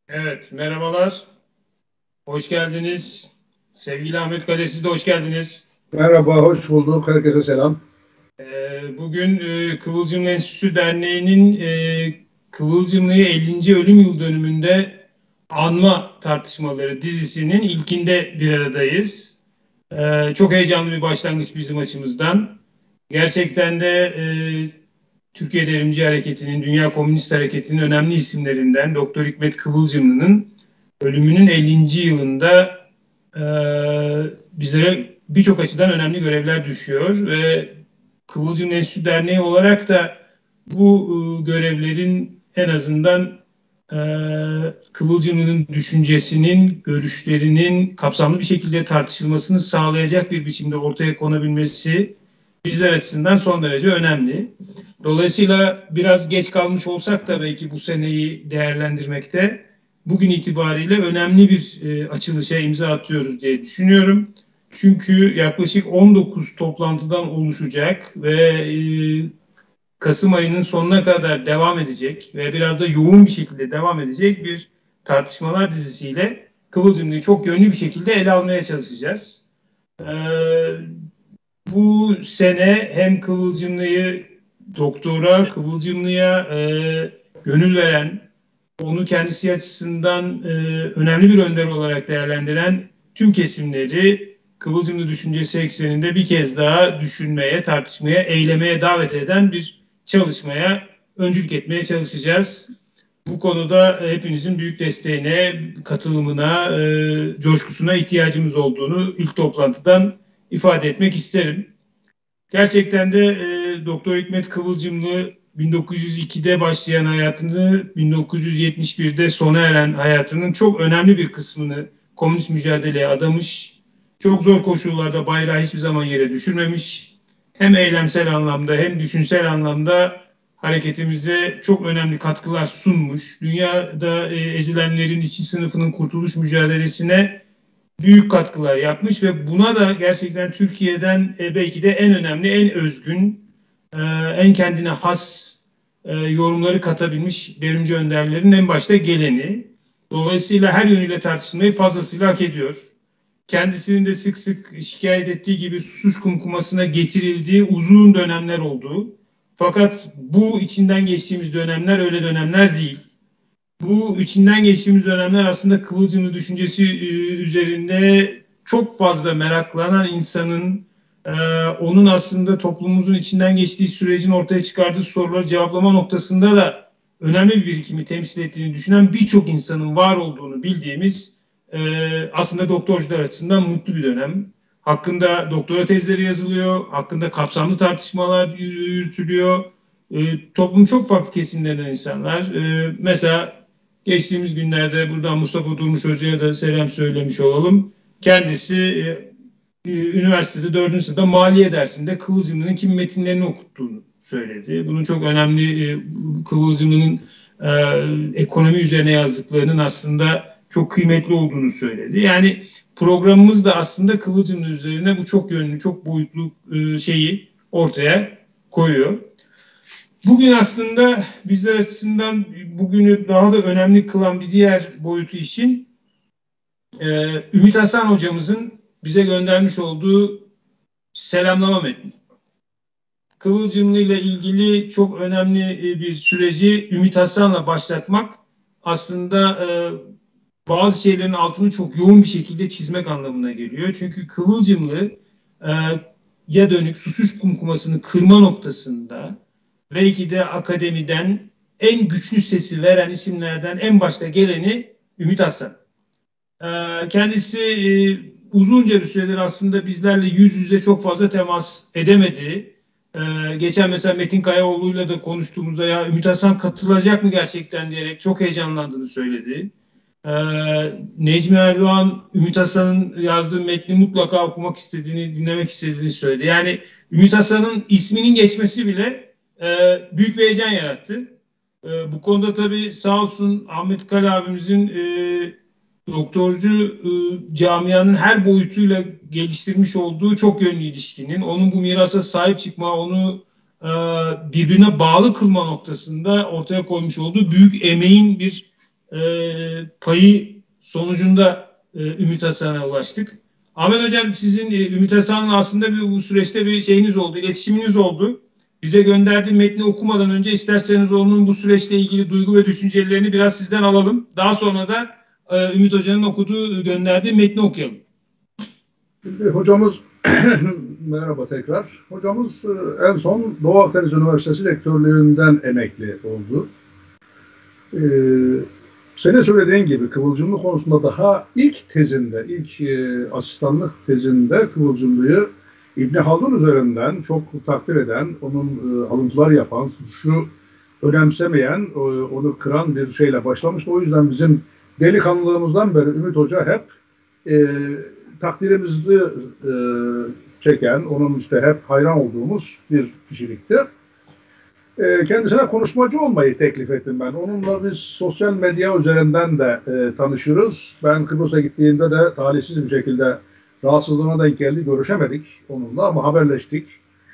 Evet, merhabalar. Hoş geldiniz. Sevgili Ahmet Kale, siz de hoş geldiniz. Merhaba, hoş bulduk. Herkese selam. Bugün Kıvılcım Enstitüsü Derneği'nin Kıvılcımlı'yı 50. ölüm yıl dönümünde anma tartışmaları dizisinin ilkinde bir aradayız. Çok heyecanlı bir başlangıç bizim açımızdan. Gerçekten de Türkiye Devrimci Hareketi'nin, Dünya Komünist Hareketi'nin önemli isimlerinden Doktor Hikmet Kıvılcımlı'nın ölümünün 50. yılında bize birçok açıdan önemli görevler düşüyor ve Kıvılcım Enstitüsü Derneği olarak da bu görevlerin en azından e, Kıvılcım'ın düşüncesinin, görüşlerinin kapsamlı bir şekilde tartışılmasını sağlayacak bir biçimde ortaya konabilmesi bizler açısından son derece önemli. Dolayısıyla biraz geç kalmış olsak da belki bu seneyi değerlendirmekte bugün itibariyle önemli bir açılışa imza atıyoruz diye düşünüyorum. Çünkü yaklaşık 19 toplantıdan oluşacak ve Kasım ayının sonuna kadar devam edecek ve biraz da yoğun bir şekilde devam edecek bir tartışmalar dizisiyle Kıvılcımlı'yı çok yönlü bir şekilde ele almaya çalışacağız. Ee, Bu sene hem Kıvılcımlı'yı doktora, Kıvılcımlı'ya gönül veren, onu kendisi açısından önemli bir önder olarak değerlendiren tüm kesimleri Kıvılcımlı düşüncesi ekseninde bir kez daha düşünmeye, tartışmaya, eylemeye davet eden bir çalışmaya öncülük etmeye çalışacağız. Bu konuda hepinizin büyük desteğine, katılımına, coşkusuna ihtiyacımız olduğunu ilk toplantıdan ifade etmek isterim. Gerçekten de Doktor Hikmet Kıvılcımlı 1902'de başlayan hayatını 1971'de sona eren hayatının çok önemli bir kısmını komünist mücadeleye adamış. Çok zor koşullarda bayrağı hiçbir zaman yere düşürmemiş. Hem eylemsel anlamda hem düşünsel anlamda hareketimize çok önemli katkılar sunmuş. Dünyada ezilenlerin işçi sınıfının kurtuluş mücadelesine büyük katkılar yapmış ve buna da gerçekten Türkiye'den belki de en önemli, en özgün, en kendine has yorumları katabilmiş devrimci önderlerin en başta geleni. Dolayısıyla her yönüyle tartışılmayı fazlasıyla hak ediyor. Kendisinin de sık sık şikayet ettiği gibi suç kumkumasına getirildiği uzun dönemler oldu. Fakat bu içinden geçtiğimiz dönemler öyle dönemler değil. Bu içinden geçtiğimiz dönemler aslında Kıvılcımlı düşüncesi üzerinde çok fazla meraklanan insanın onun aslında toplumumuzun içinden geçtiği sürecin ortaya çıkardığı soruları cevaplama noktasında da önemli bir birikimi temsil ettiğini düşünen birçok insanın var olduğunu bildiğimiz aslında doktorcular açısından mutlu bir dönem. Hakkında doktora tezleri yazılıyor, hakkında kapsamlı tartışmalar yürütülüyor. Toplumun çok farklı kesimlerinden insanlar. Mesela geçtiğimiz günlerde buradan Mustafa Durmuş Hoca'ya da selam söylemiş olalım. Kendisi üniversitede 4. sınıfta maliye dersinde Kıvılcımlı'nın kim metinlerini okuttuğunu söyledi. Bunun çok önemli Kıvılcımlı'nın ekonomi üzerine yazdıklarının aslında çok kıymetli olduğunu söyledi. Yani programımız da aslında Kıvılcımlı üzerine bu çok yönlü, çok boyutlu şeyi ortaya koyuyor. Bugün aslında bizler açısından bugünü daha da önemli kılan bir diğer boyutu işin Ümit Hasan hocamızın bize göndermiş olduğu selamlama metni. Kıvılcımlı ile ilgili çok önemli bir süreci Ümit Hasan'la başlatmak aslında bazı şeylerin altını çok yoğun bir şekilde çizmek anlamına geliyor. Çünkü Kıvılcımlı ya dönük susuş kumkumasını kırma noktasında belki de akademiden en güçlü sesi veren isimlerden en başta geleni Ümit Hasan. Kendisi uzunca bir süredir aslında bizlerle yüz yüze çok fazla temas edemedi. Geçen mesela Metin Kayaoğlu'yla da konuştuğumuzda ya Ümit Hasan katılacak mı gerçekten diyerek çok heyecanlandığını söyledi. Necmi Erdoğan Ümit Hasan'ın yazdığı metni mutlaka okumak istediğini, dinlemek istediğini söyledi. Yani Ümit Hasan'ın isminin geçmesi bile büyük bir heyecan yarattı. Bu konuda tabii sağ olsun Ahmet Kale abimizin doktorcu camianın her boyutuyla geliştirmiş olduğu çok yönlü ilişkinin, onun bu mirasa sahip çıkma, onu birbirine bağlı kılma noktasında ortaya koymuş olduğu büyük emeğin bir payı sonucunda Ümit Hasan'a ulaştık. Ahmet Hocam, sizin Ümit Hasan'la aslında bu süreçte bir şeyiniz oldu, iletişiminiz oldu. Bize gönderdiği metni okumadan önce isterseniz onun bu süreçle ilgili duygu ve düşüncelerini biraz sizden alalım. Daha sonra da Ümit Hoca'nın gönderdiği metni okuyalım. Şimdi hocamız, merhaba tekrar. Hocamız en son Doğu Akdeniz Üniversitesi rektörlüğünden emekli oldu. Senin söylediğin gibi kıvılcımlı konusunda daha ilk tezinde, asistanlık tezinde kıvılcımlıyı İbn Haldun üzerinden çok takdir eden, onun alıntılar yapan, şu önemsemeyen, onu kıran bir şeyle başlamıştı. O yüzden bizim delikanlılığımızdan beri Ümit Hoca hep takdirimizi çeken, onun işte hep hayran olduğumuz bir kişilikti. Kendisine konuşmacı olmayı teklif ettim ben. Onunla biz sosyal medya üzerinden de tanışırız. Ben Kıbrıs'a gittiğimde de talihsiz bir şekilde rahatsızlığına denk geldi. Görüşemedik onunla ama haberleştik.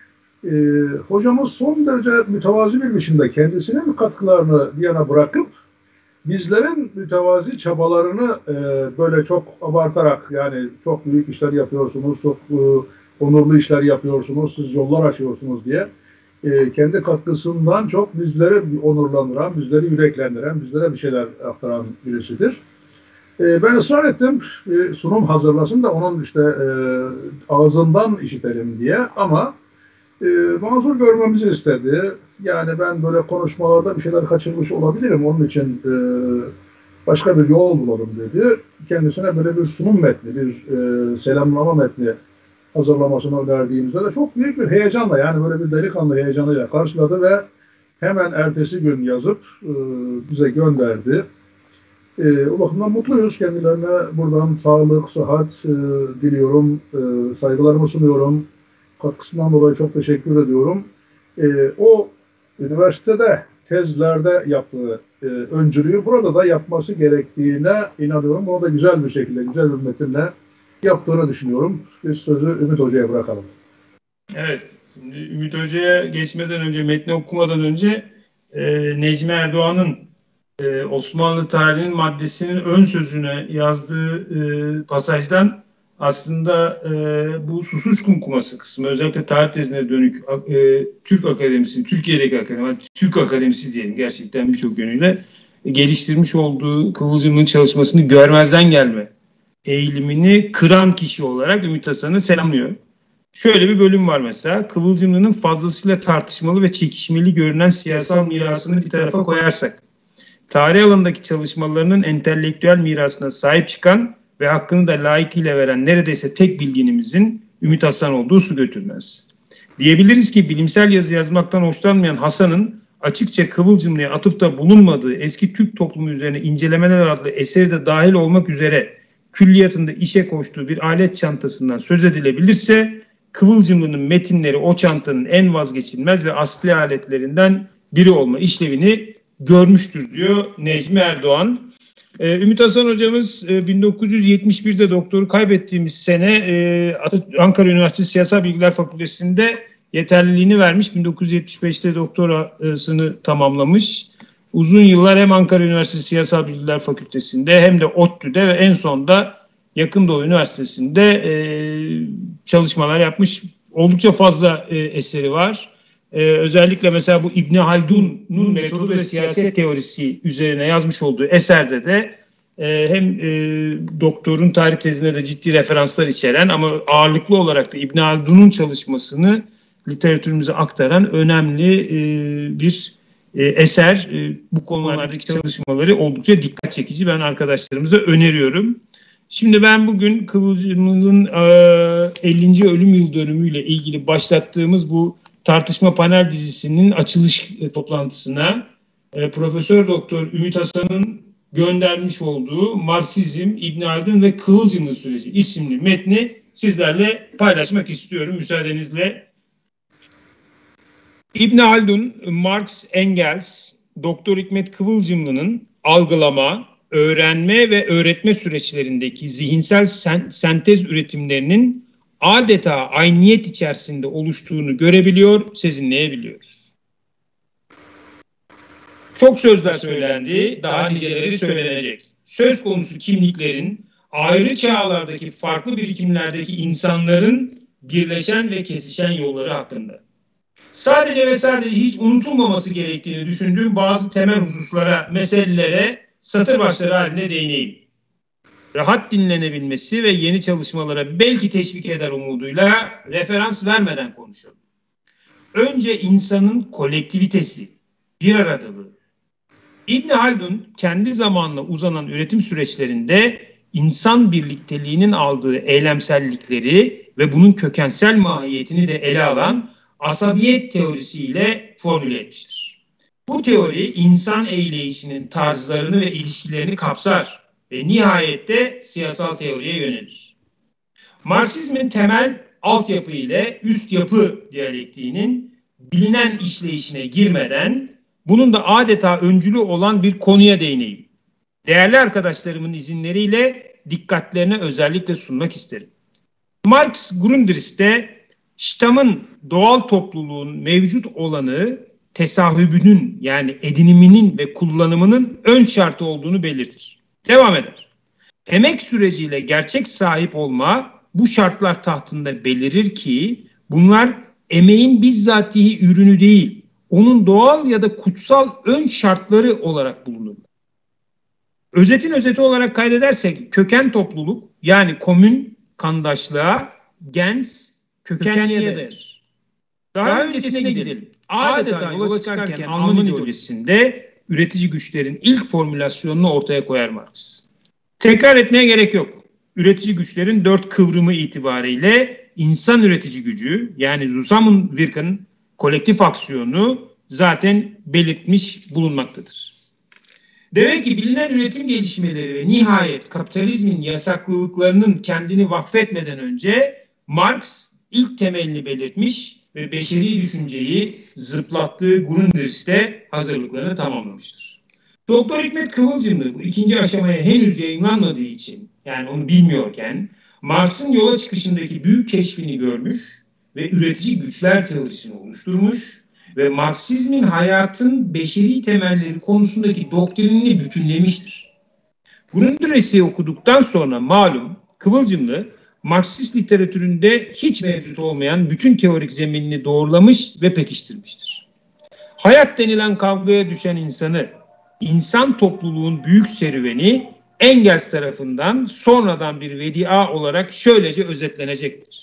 Hocamız son derece mütevazi bir biçimde kendisinin katkılarını bir yana bırakıp bizlerin mütevazi çabalarını böyle çok abartarak, yani çok büyük işler yapıyorsunuz, çok onurlu işler yapıyorsunuz, siz yollar açıyorsunuz diye kendi katkısından çok bizleri onurlandıran, bizleri yüreklendiren, bizlere bir şeyler aktaran birisidir. Ben ısrar ettim, sunum hazırlasın da onun işte ağzından işitelim diye, ama mazur görmemizi istedi. Yani ben böyle konuşmalarda bir şeyler kaçırmış olabilirim, onun için başka bir yol bulalım dedi. Kendisine böyle bir sunum metni, bir selamlama metni hazırlamasını önerdiğimizde de çok büyük bir heyecanla, yani böyle bir delikanlı heyecanıyla karşıladı ve hemen ertesi gün yazıp bize gönderdi. O bakımdan mutluyuz. Kendilerine buradan sağlık, sıhhat diliyorum, saygılarımı sunuyorum. Katkısından dolayı çok teşekkür ediyorum. O üniversitede, tezlerde yaptığı öncülüğü burada da yapması gerektiğine inanıyorum. Bunu da güzel bir şekilde, güzel bir metinle yaptığını düşünüyorum. Biz sözü Ümit Hoca'ya bırakalım. Evet, şimdi Ümit Hoca'ya geçmeden önce, metni okumadan önce Necmi Erdoğan'ın Osmanlı tarihinin maddesinin ön sözüne yazdığı pasajdan aslında bu Susuş Kumkuması kısmı, özellikle tarih tezine dönük Türk Akademisi, Türkiye'deki akademi, Türk Akademisi diyelim, gerçekten birçok yönüyle geliştirmiş olduğu Kıvılcımlı'nın çalışmasını görmezden gelme eğilimini kıran kişi olarak Ümit Hasan'ı selamlıyor. Şöyle bir bölüm var mesela: Kıvılcımlı'nın fazlasıyla tartışmalı ve çekişmeli görünen siyasal mirasını bir tarafa koyarsak, tarih alanındaki çalışmalarının entelektüel mirasına sahip çıkan ve hakkını da layıkıyla veren neredeyse tek bilginimizin Ümit Hasan olduğu su götürmez. Diyebiliriz ki bilimsel yazı yazmaktan hoşlanmayan Hasan'ın açıkça Kıvılcımlı'ya atıfta bulunmadığı eski Türk toplumu üzerine incelemeler adlı eseri de dahil olmak üzere külliyatında işe koştuğu bir alet çantasından söz edilebilirse, Kıvılcımlı'nın metinleri o çantanın en vazgeçilmez ve asli aletlerinden biri olma işlevini görmüştür diyor Necmi Erdoğan. Ümit Hasan hocamız 1971'de doktoru kaybettiğimiz sene Ankara Üniversitesi Siyasal Bilgiler Fakültesi'nde yeterliliğini vermiş. 1975'te doktorasını tamamlamış. Uzun yıllar hem Ankara Üniversitesi Siyasal Bilgiler Fakültesi'nde hem de ODTÜ'de ve en sonunda Yakın Doğu Üniversitesi'nde çalışmalar yapmış. Oldukça fazla eseri var. Özellikle mesela bu İbn Haldun'un metodu ve siyaset teorisi üzerine yazmış olduğu eserde de hem doktorun tarih tezine de ciddi referanslar içeren ama ağırlıklı olarak da İbn Haldun'un çalışmasını literatürümüze aktaran önemli bir eser. Bu konulardaki çalışmaları oldukça dikkat çekici. Ben arkadaşlarımıza öneriyorum. Şimdi ben bugün Kıvılcımlı'nın 50. ölüm yıl dönümüyle ilgili başlattığımız bu tartışma panel dizisinin açılış toplantısına Profesör Doktor Ümit Hasan'ın göndermiş olduğu Marksizm, İbn Haldun ve Kıvılcımlı Süreci isimli metni sizlerle paylaşmak istiyorum müsaadenizle. İbn Haldun, Marx, Engels, Doktor Hikmet Kıvılcımlı'nın algılama, öğrenme ve öğretme süreçlerindeki zihinsel sentez üretimlerinin adeta ayniyet içerisinde oluştuğunu görebiliyor, sezinleyebiliyoruz. Çok sözler söylendi, daha niceleri söylenecek. Söz konusu kimliklerin ayrı çağlardaki farklı birikimlerdeki insanların birleşen ve kesişen yolları hakkında. Sadece ve sadece hiç unutulmaması gerektiğini düşündüğüm bazı temel hususlara, meselelere satır başları halinde değineyim. Rahat dinlenebilmesi ve yeni çalışmalara belki teşvik eder umuduyla referans vermeden konuşalım. Önce insanın kolektivitesi, bir aradalığı. İbn Haldun kendi zamanla uzanan üretim süreçlerinde insan birlikteliğinin aldığı eylemsellikleri ve bunun kökensel mahiyetini de ele alan asabiyet teorisiyle formüle etmiştir. Bu teori insan eyleyişinin tarzlarını ve ilişkilerini kapsar ve nihayette siyasal teoriye yönelir. Marksizmin temel altyapı ile üst yapı diyalektiğinin bilinen işleyişine girmeden bunun da adeta öncülü olan bir konuya değineyim. Değerli arkadaşlarımın izinleriyle dikkatlerine özellikle sunmak isterim. Marx Grundriss'te Stamm'ın doğal topluluğun mevcut olanı tesahübünün yani ediniminin ve kullanımının ön şartı olduğunu belirtir. Devam eder. Emek süreciyle gerçek sahip olma bu şartlar tahtında belirir ki bunlar emeğin bizzatihi ürünü değil, onun doğal ya da kutsal ön şartları olarak bulunur. Özetin özeti olarak kaydedersek köken topluluk yani komün kandaşlığa, gens, kökenliğe dayanır. Daha öncesine gidelim. Adeta yola çıkarken Alman ideolojisinde üretici güçlerin ilk formülasyonunu ortaya koyar Marx. Tekrar etmeye gerek yok. Üretici güçlerin 4 kıvrımı itibariyle insan üretici gücü yani Zusammenwirken kolektif aksiyonu zaten belirtmiş bulunmaktadır. Demek ki bilinen üretim gelişmeleri ve nihayet kapitalizmin yasaklılıklarının kendini vakfetmeden önce Marx ilk temelini belirtmiş ve beşeri düşünceyi zıplattığı Grundriss'te hazırlıklarını tamamlamıştır. Doktor Hikmet Kıvılcımlı bu ikinci aşamaya henüz yayınlanmadığı için yani onu bilmiyorken Marx'ın yola çıkışındaki büyük keşfini görmüş ve üretici güçler teorisini oluşturmuş ve Marksizmin hayatın beşeri temelleri konusundaki doktrinini bütünlemiştir. Grundriss'i okuduktan sonra malum Kıvılcımlı Marksist literatüründe hiç mevcut olmayan bütün teorik zeminini doğrulamış ve pekiştirmiştir. Hayat denilen kavgaya düşen insanı, insan topluluğun büyük serüveni Engels tarafından sonradan bir vedia olarak şöylece özetlenecektir.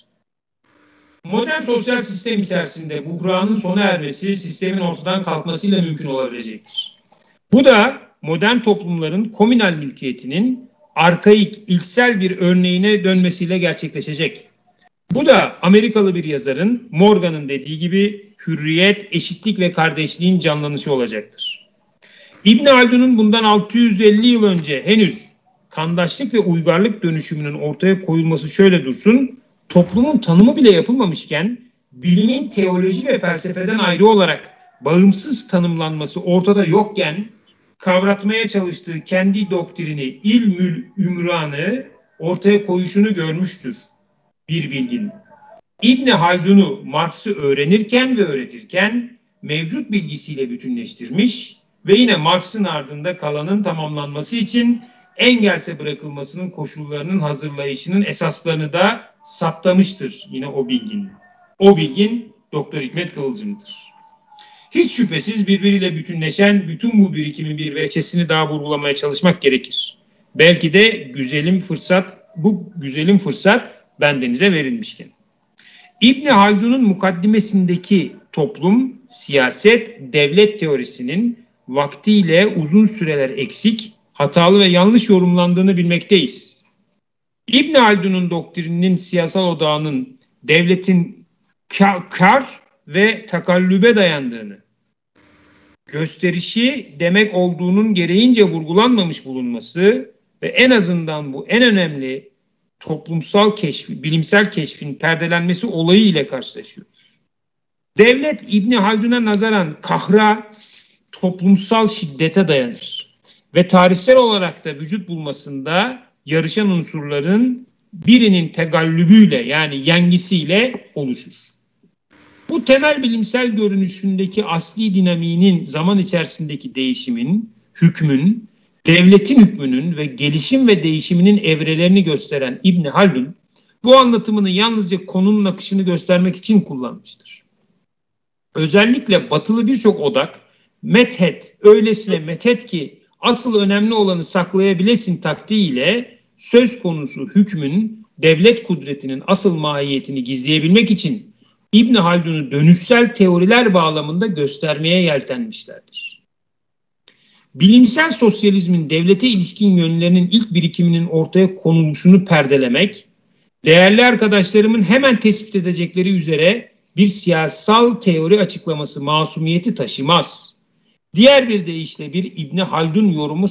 Modern sosyal sistem içerisinde buhranın sona ermesi sistemin ortadan kalkmasıyla mümkün olabilecektir. Bu da modern toplumların komünal mülkiyetinin arkaik, ilksel bir örneğine dönmesiyle gerçekleşecek. Bu da Amerikalı bir yazarın Morgan'ın dediği gibi hürriyet, eşitlik ve kardeşliğin canlanışı olacaktır. İbn Haldun'un bundan 650 yıl önce henüz kandaşlık ve uygarlık dönüşümünün ortaya koyulması şöyle dursun, toplumun tanımı bile yapılmamışken bilimin teoloji ve felsefeden ayrı olarak bağımsız tanımlanması ortada yokken kavratmaya çalıştığı kendi doktrini ilmül ümranı ortaya koyuşunu görmüştür bir bilgin. İbn Haldun'u Marx'ı öğrenirken ve öğretirken mevcut bilgisiyle bütünleştirmiş ve yine Marx'ın ardında kalanın tamamlanması için Engels'e bırakılmasının koşullarının hazırlayışının esaslarını da saptamıştır yine o bilgin. O bilgin Doktor Hikmet Kıvılcım'dır. Hiç şüphesiz birbiriyle bütünleşen bütün bu birikimin bir veçesini daha vurgulamaya çalışmak gerekir. Belki de bu güzelim fırsat bendenize verilmişken. İbn Haldun'un mukaddimesindeki toplum, siyaset, devlet teorisinin vaktiyle uzun süreler eksik, hatalı ve yanlış yorumlandığını bilmekteyiz. İbn Haldun'un doktrininin siyasal odağının devletin kar ve takallübe dayandığını, gösterişi demek olduğunun gereğince vurgulanmamış bulunması ve en azından bu en önemli toplumsal bilimsel keşfin perdelenmesi olayı ile karşılaşıyoruz. Devlet İbn Haldun'a nazaran kahra, toplumsal şiddete dayanır ve tarihsel olarak da vücut bulmasında yarışan unsurların birinin tegallübüyle yani yengisiyle oluşur. Bu temel bilimsel görünüşündeki asli dinamiğinin zaman içerisindeki değişimin, hükmün, devletin hükmünün ve gelişim ve değişiminin evrelerini gösteren İbn Haldun, bu anlatımını yalnızca konunun akışını göstermek için kullanmıştır. Özellikle batılı birçok odak, methet, öylesine methet ki asıl önemli olanı saklayabilesin taktiğiyle söz konusu hükmün, devlet kudretinin asıl mahiyetini gizleyebilmek için İbn Haldun'u dönüşsel teoriler bağlamında göstermeye yeltenmişlerdir. Bilimsel sosyalizmin devlete ilişkin yönlerinin ilk birikiminin ortaya konuluşunu perdelemek, değerli arkadaşlarımın hemen tespit edecekleri üzere bir siyasal teori açıklaması masumiyeti taşımaz. Diğer bir deyişle bir İbn Haldun yorumu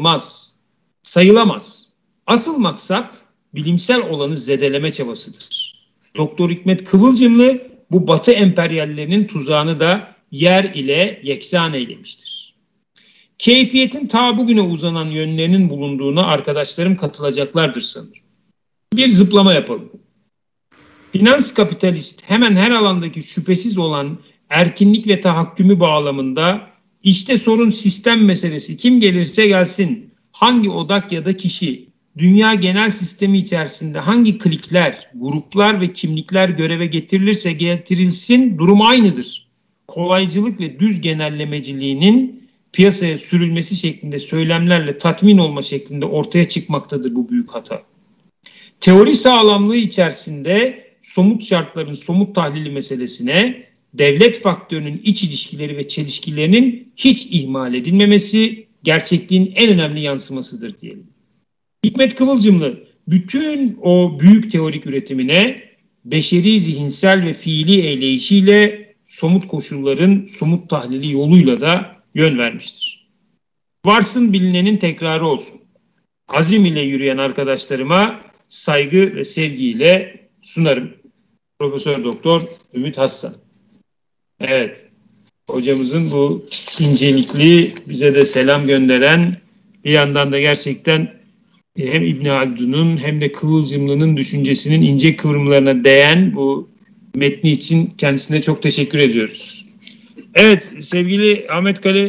sayılamaz. Asıl maksat bilimsel olanı zedeleme çabasıdır. Doktor Hikmet Kıvılcımlı bu Batı emperyallerinin tuzağını da yer ile yeksan eylemiştir. Keyfiyetin ta bugüne uzanan yönlerinin bulunduğuna arkadaşlarım katılacaklardır sanırım. Bir zıplama yapalım. Finans kapitalist hemen her alandaki şüphesiz olan erkinlik ve tahakkümü bağlamında işte sorun sistem meselesi, kim gelirse gelsin, hangi odak ya da kişi, dünya genel sistemi içerisinde hangi klikler, gruplar ve kimlikler göreve getirilirse getirilsin durum aynıdır. Kolaycılık ve düz genellemeciliğinin piyasaya sürülmesi şeklinde söylemlerle tatmin olma şeklinde ortaya çıkmaktadır bu büyük hata. Teori sağlamlığı içerisinde somut şartların somut tahlili meselesine devlet faktörünün iç ilişkileri ve çelişkilerinin hiç ihmal edilmemesi gerçekliğin en önemli yansımasıdır diyelim. Hikmet Kıvılcımlı bütün o büyük teorik üretimine beşeri zihinsel ve fiili eyleyişiyle somut koşulların somut tahlili yoluyla da yön vermiştir. Varsın bilinenin tekrarı olsun. Azim ile yürüyen arkadaşlarıma saygı ve sevgiyle sunarım. Profesör Doktor Ümit Hassan. Evet, hocamızın bu incelikli bize de selam gönderen, bir yandan da gerçekten hem İbn Haldun'un hem de Kıvılcımlı'nın düşüncesinin ince kıvrımlarına değen bu metni için kendisine çok teşekkür ediyoruz. Evet, sevgili Ahmet Kale,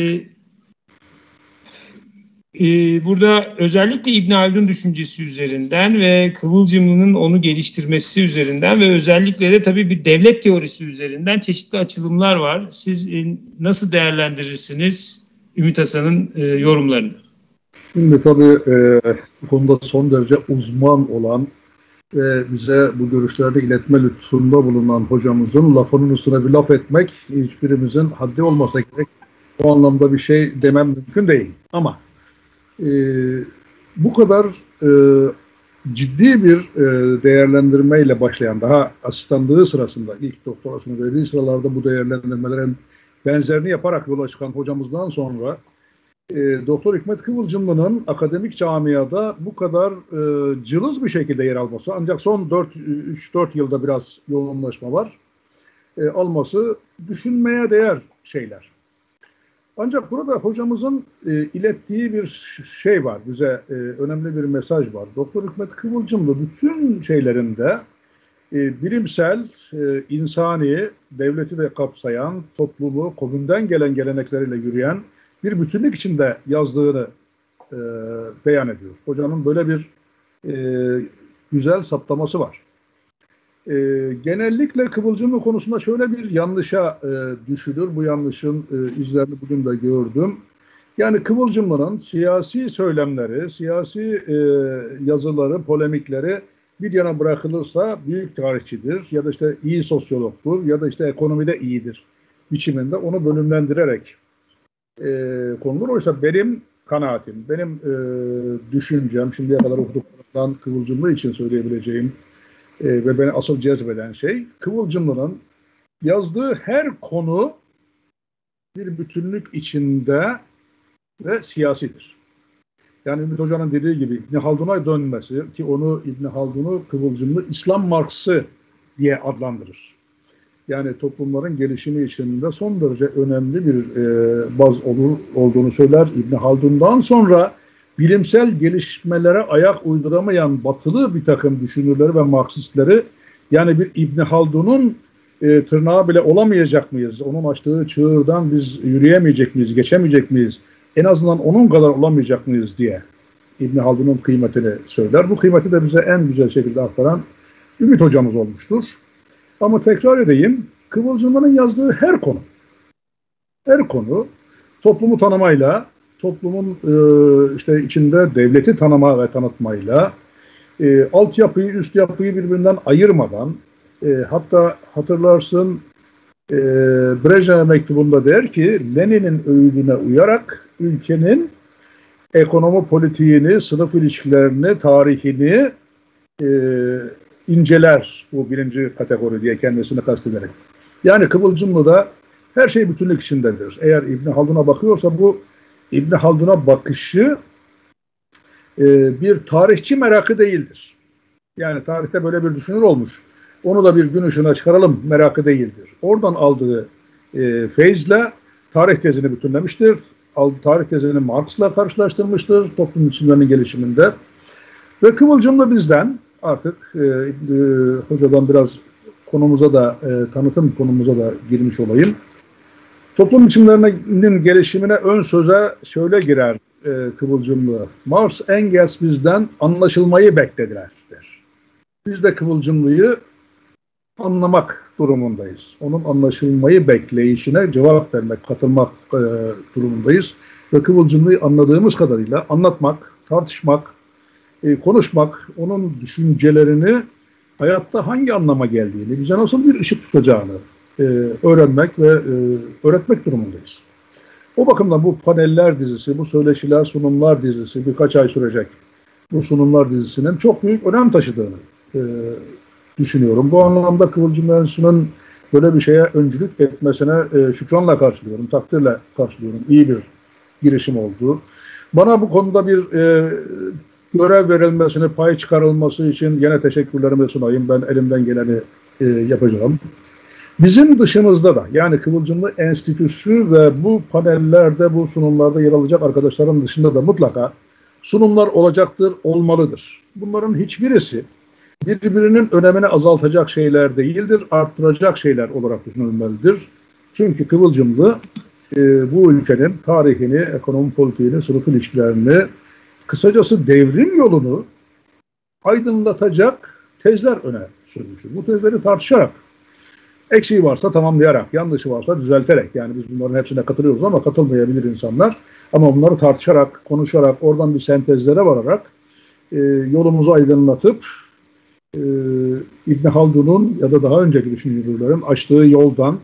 burada özellikle İbn Haldun düşüncesi üzerinden ve Kıvılcımlı'nın onu geliştirmesi üzerinden ve özellikle de tabii bir devlet teorisi üzerinden çeşitli açılımlar var. Siz nasıl değerlendirirsiniz Ümit Hasan'ın yorumlarını? Şimdi tabii bu konuda son derece uzman olan ve bize bu görüşlerini iletme lütfunda bulunan hocamızın lafının üstüne bir laf etmek hiçbirimizin haddi olmasa gerek. O anlamda bir şey demem mümkün değil. Ama bu kadar ciddi bir değerlendirmeyle başlayan, daha asistanlığı sırasında, ilk doktorasını verdiği sıralarda bu değerlendirmelerin benzerini yaparak yola çıkan hocamızdan sonra Doktor Hikmet Kıvılcımlı'nın akademik camiada bu kadar cılız bir şekilde yer alması, ancak son 3-4 yılda biraz yoğunlaşma var, alması düşünmeye değer şeyler. Ancak burada hocamızın ilettiği bir şey var, bize önemli bir mesaj var. Doktor Hikmet Kıvılcımlı bütün şeylerinde bilimsel, insani, devleti de kapsayan, toplumu, komünden gelen gelenekleriyle yürüyen bir bütünlük içinde yazdığını beyan ediyor. Hocanın böyle bir güzel saptaması var. Genellikle Kıvılcımlı konusunda şöyle bir yanlışa düşülür. Bu yanlışın izlerini bugün de gördüm. Yani Kıvılcımlı'nın siyasi söylemleri, siyasi yazıları, polemikleri bir yana bırakılırsa büyük tarihçidir ya da işte iyi sosyologtur ya da işte ekonomide iyidir biçiminde onu bölümlendirerek konulur. Oysa benim kanaatim, benim düşüncem, şimdiye kadar okuduklarımdan Kıvılcımlı için söyleyebileceğim ve beni asıl cezbeden şey, Kıvılcımlı'nın yazdığı her konu bir bütünlük içinde ve siyasidir. Yani Ümit Hoca'nın dediği gibi İbn Haldun'a dönmesi, ki onu İbn Haldun'u Kıvılcımlı İslam Marksi diye adlandırır. Yani toplumların gelişimi içinde son derece önemli bir baz olduğunu söyler. İbn Haldun'dan sonra bilimsel gelişmelere ayak uyduramayan batılı bir takım düşünürleri ve Marksistleri, yani bir İbn Haldun'un tırnağı bile olamayacak mıyız? Onun açtığı çığırdan biz yürüyemeyecek miyiz, geçemeyecek miyiz? En azından onun kadar olamayacak mıyız diye İbn Haldun'un kıymetini söyler. Bu kıymeti de bize en güzel şekilde aktaran Ümit hocamız olmuştur. Ama tekrar edeyim, Kıvılcımlı'nın yazdığı her konu toplumu tanımayla, toplumun işte içinde devleti tanıma ve tanıtmayla, altyapıyı, üst yapıyı birbirinden ayırmadan, hatta hatırlarsın Brejnev mektubunda der ki Lenin'in öğüdüne uyarak ülkenin ekonomi politiğini, sınıf ilişkilerini, tarihini inceler, bu birinci kategori diye kendisini kastederek. Yani Kıvılcımlı'da her şey bütünlük içindedir. Eğer İbn Haldun'a bakıyorsa bu İbn Haldun'a bakışı bir tarihçi merakı değildir. Yani tarihte böyle bir düşünür olmuş. Onu da bir gün ışığına çıkaralım merakı değildir. Oradan aldığı feyizle tarih tezini bütünlemiştir. Tarih tezini Marx'la karşılaştırmıştır toplum biçimlerinin gelişiminde. Ve Kıvılcımlı bizden artık hocadan biraz konumuza da tanıtım konumuza da girmiş olayım. Toplum biçimlerinin gelişimine ön söze şöyle girer Kıvılcımlı. Marx, Engels bizden anlaşılmayı beklediler der. Biz de Kıvılcımlı'yı anlamak durumundayız. Onun anlaşılmayı bekleyişine cevap vermek, katılmak durumundayız. Ve Kıvılcımlı'yı anladığımız kadarıyla anlatmak, tartışmak, konuşmak, onun düşüncelerini hayatta hangi anlama geldiğini, bize nasıl bir ışık tutacağını öğrenmek ve öğretmek durumundayız. O bakımdan bu paneller dizisi, bu söyleşiler, sunumlar dizisi birkaç ay sürecek. Bu sunumlar dizisinin çok büyük önem taşıdığını düşünüyorum. Bu anlamda Kıvılcım Enstitüsü'nün böyle bir şeye öncülük etmesine şükranla karşılıyorum, takdirle karşılıyorum. İyi bir girişim oldu. Bana bu konuda bir görev verilmesini, pay çıkarılması için yine teşekkürlerimi sunayım. Ben elimden geleni yapacağım. Bizim dışımızda da yani Kıvılcımlı Enstitüsü ve bu panellerde, bu sunumlarda yer alacak arkadaşların dışında da mutlaka sunumlar olacaktır, olmalıdır. Bunların hiçbirisi birbirinin önemini azaltacak şeyler değildir, arttıracak şeyler olarak düşünülmelidir. Çünkü Kıvılcımlı bu ülkenin tarihini, ekonomi politiğini, sınıf ilişkilerini, kısacası devrim yolunu aydınlatacak tezler öne sürmüştür. Bu tezleri tartışarak, eksiği varsa tamamlayarak, yanlışı varsa düzelterek, yani biz bunların hepsine katılıyoruz ama katılmayabilir insanlar. Ama bunları tartışarak, konuşarak, oradan bir sentezlere vararak yolumuzu aydınlatıp İbn Haldun'un ya da daha önceki düşünürlerin açtığı yoldan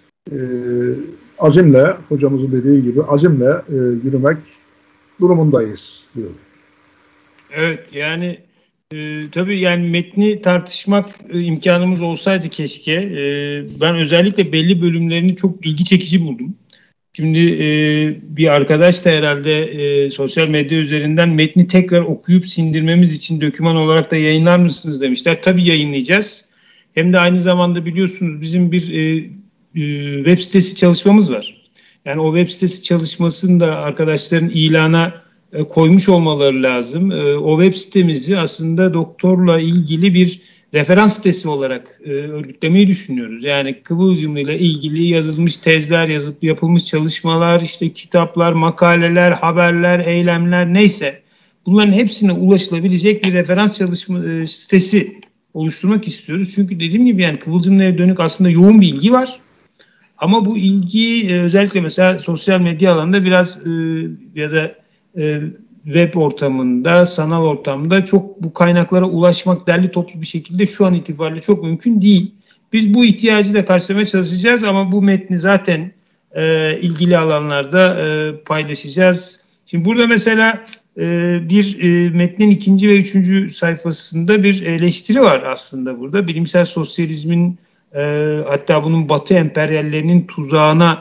azimle, hocamızın dediği gibi azimle yürümek durumundayız diyor. Evet, yani tabii yani metni tartışmak imkanımız olsaydı keşke. Ben özellikle belli bölümlerini çok ilgi çekici buldum. Şimdi bir arkadaş da herhalde sosyal medya üzerinden metni tekrar okuyup sindirmemiz için doküman olarak da yayınlar mısınız demişler. Tabii yayınlayacağız. Hem de aynı zamanda biliyorsunuz bizim bir web sitesi çalışmamız var. Yani o web sitesi çalışmasını da arkadaşların ilana koymuş olmaları lazım. O web sitemizi aslında doktorla ilgili bir referans sitesi olarak örgütlemeyi düşünüyoruz. Yani Kıvılcımlı ile ilgili yazılmış tezler, yapılmış çalışmalar, işte kitaplar, makaleler, haberler, eylemler neyse bunların hepsine ulaşılabilecek bir referans çalışma sitesi oluşturmak istiyoruz. Çünkü dediğim gibi yani Kıvılcımlı'ya dönük aslında yoğun bir ilgi var. Ama bu ilgi özellikle mesela sosyal medya alanında biraz ya da web ortamında, sanal ortamda çok bu kaynaklara ulaşmak derli toplu bir şekilde şu an itibariyle çok mümkün değil. Biz bu ihtiyacı da karşılamaya çalışacağız ama bu metni zaten ilgili alanlarda paylaşacağız. Şimdi burada mesela bir metnin 2. ve 3. sayfasında bir eleştiri var aslında burada. Bilimsel sosyalizmin hatta bunun Batı emperyallerinin tuzağına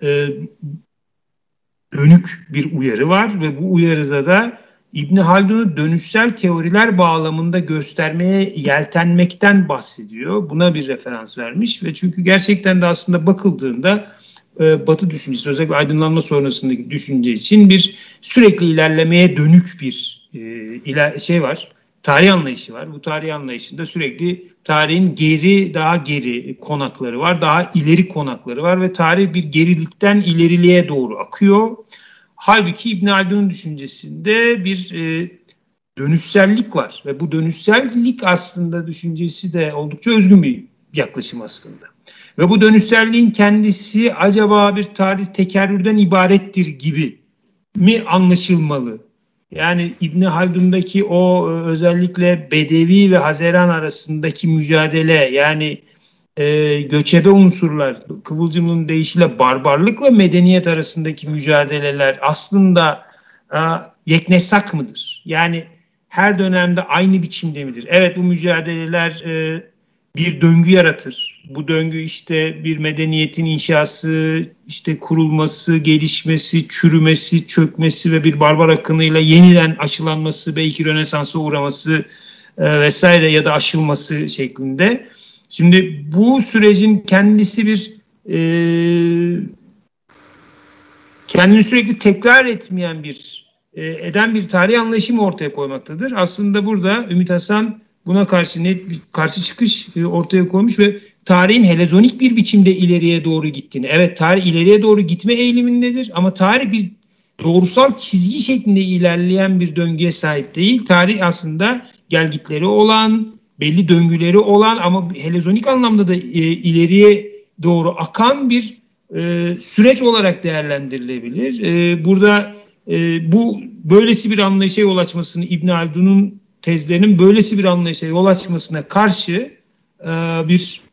dönük bir uyarı var ve bu uyarıda da İbn Haldun'u dönüşsel teoriler bağlamında göstermeye yeltenmekten bahsediyor. Buna bir referans vermiş ve çünkü gerçekten de aslında bakıldığında Batı düşüncesi, özellikle aydınlanma sonrasındaki düşünce için bir sürekli ilerlemeye dönük bir şey var. tarih anlayışı var. Bu tarih anlayışında sürekli tarihin daha geri konakları var, daha ileri konakları var ve tarih bir gerilikten ileriliğe doğru akıyor. Halbuki İbn Haldun'un düşüncesinde bir dönüşsellik var ve bu dönüşsellik aslında düşüncesi de oldukça özgün bir yaklaşım aslında. Ve bu dönüşselliğin kendisi acaba bir tarih tekerrürden ibarettir gibi mi anlaşılmalı? Yani İbn Haldun'daki o özellikle Bedevi ve Hazeran arasındaki mücadele, yani göçebe unsurlar, Kıvılcım'ın deyişiyle barbarlıkla medeniyet arasındaki mücadeleler aslında yeknesak mıdır? Yani her dönemde aynı biçimde midir? Evet, bu mücadeleler bir döngü yaratır. Bu döngü işte bir medeniyetin inşası, işte kurulması, gelişmesi, çürümesi, çökmesi ve bir barbar akınıyla yeniden aşılanması, belki Rönesans'a uğraması vesaire ya da aşılması şeklinde. Şimdi bu sürecin kendisi bir kendini sürekli tekrar etmeyen eden bir tarih anlayışı mı ortaya koymaktadır? Aslında burada Ümit Hasan buna karşı net bir karşı çıkış ortaya koymuş ve tarihin helezonik bir biçimde ileriye doğru gittiğini. Evet, tarih ileriye doğru gitme eğilimindedir ama tarih bir doğrusal çizgi şeklinde ilerleyen bir döngüye sahip değil. Tarih aslında gelgitleri olan, belli döngüleri olan ama helezonik anlamda da ileriye doğru akan bir süreç olarak değerlendirilebilir. Burada bu böylesi bir anlayışa yol açmasını, İbn Haldun'un tezlerinin böylesi bir anlayışa yol açmasına karşı bir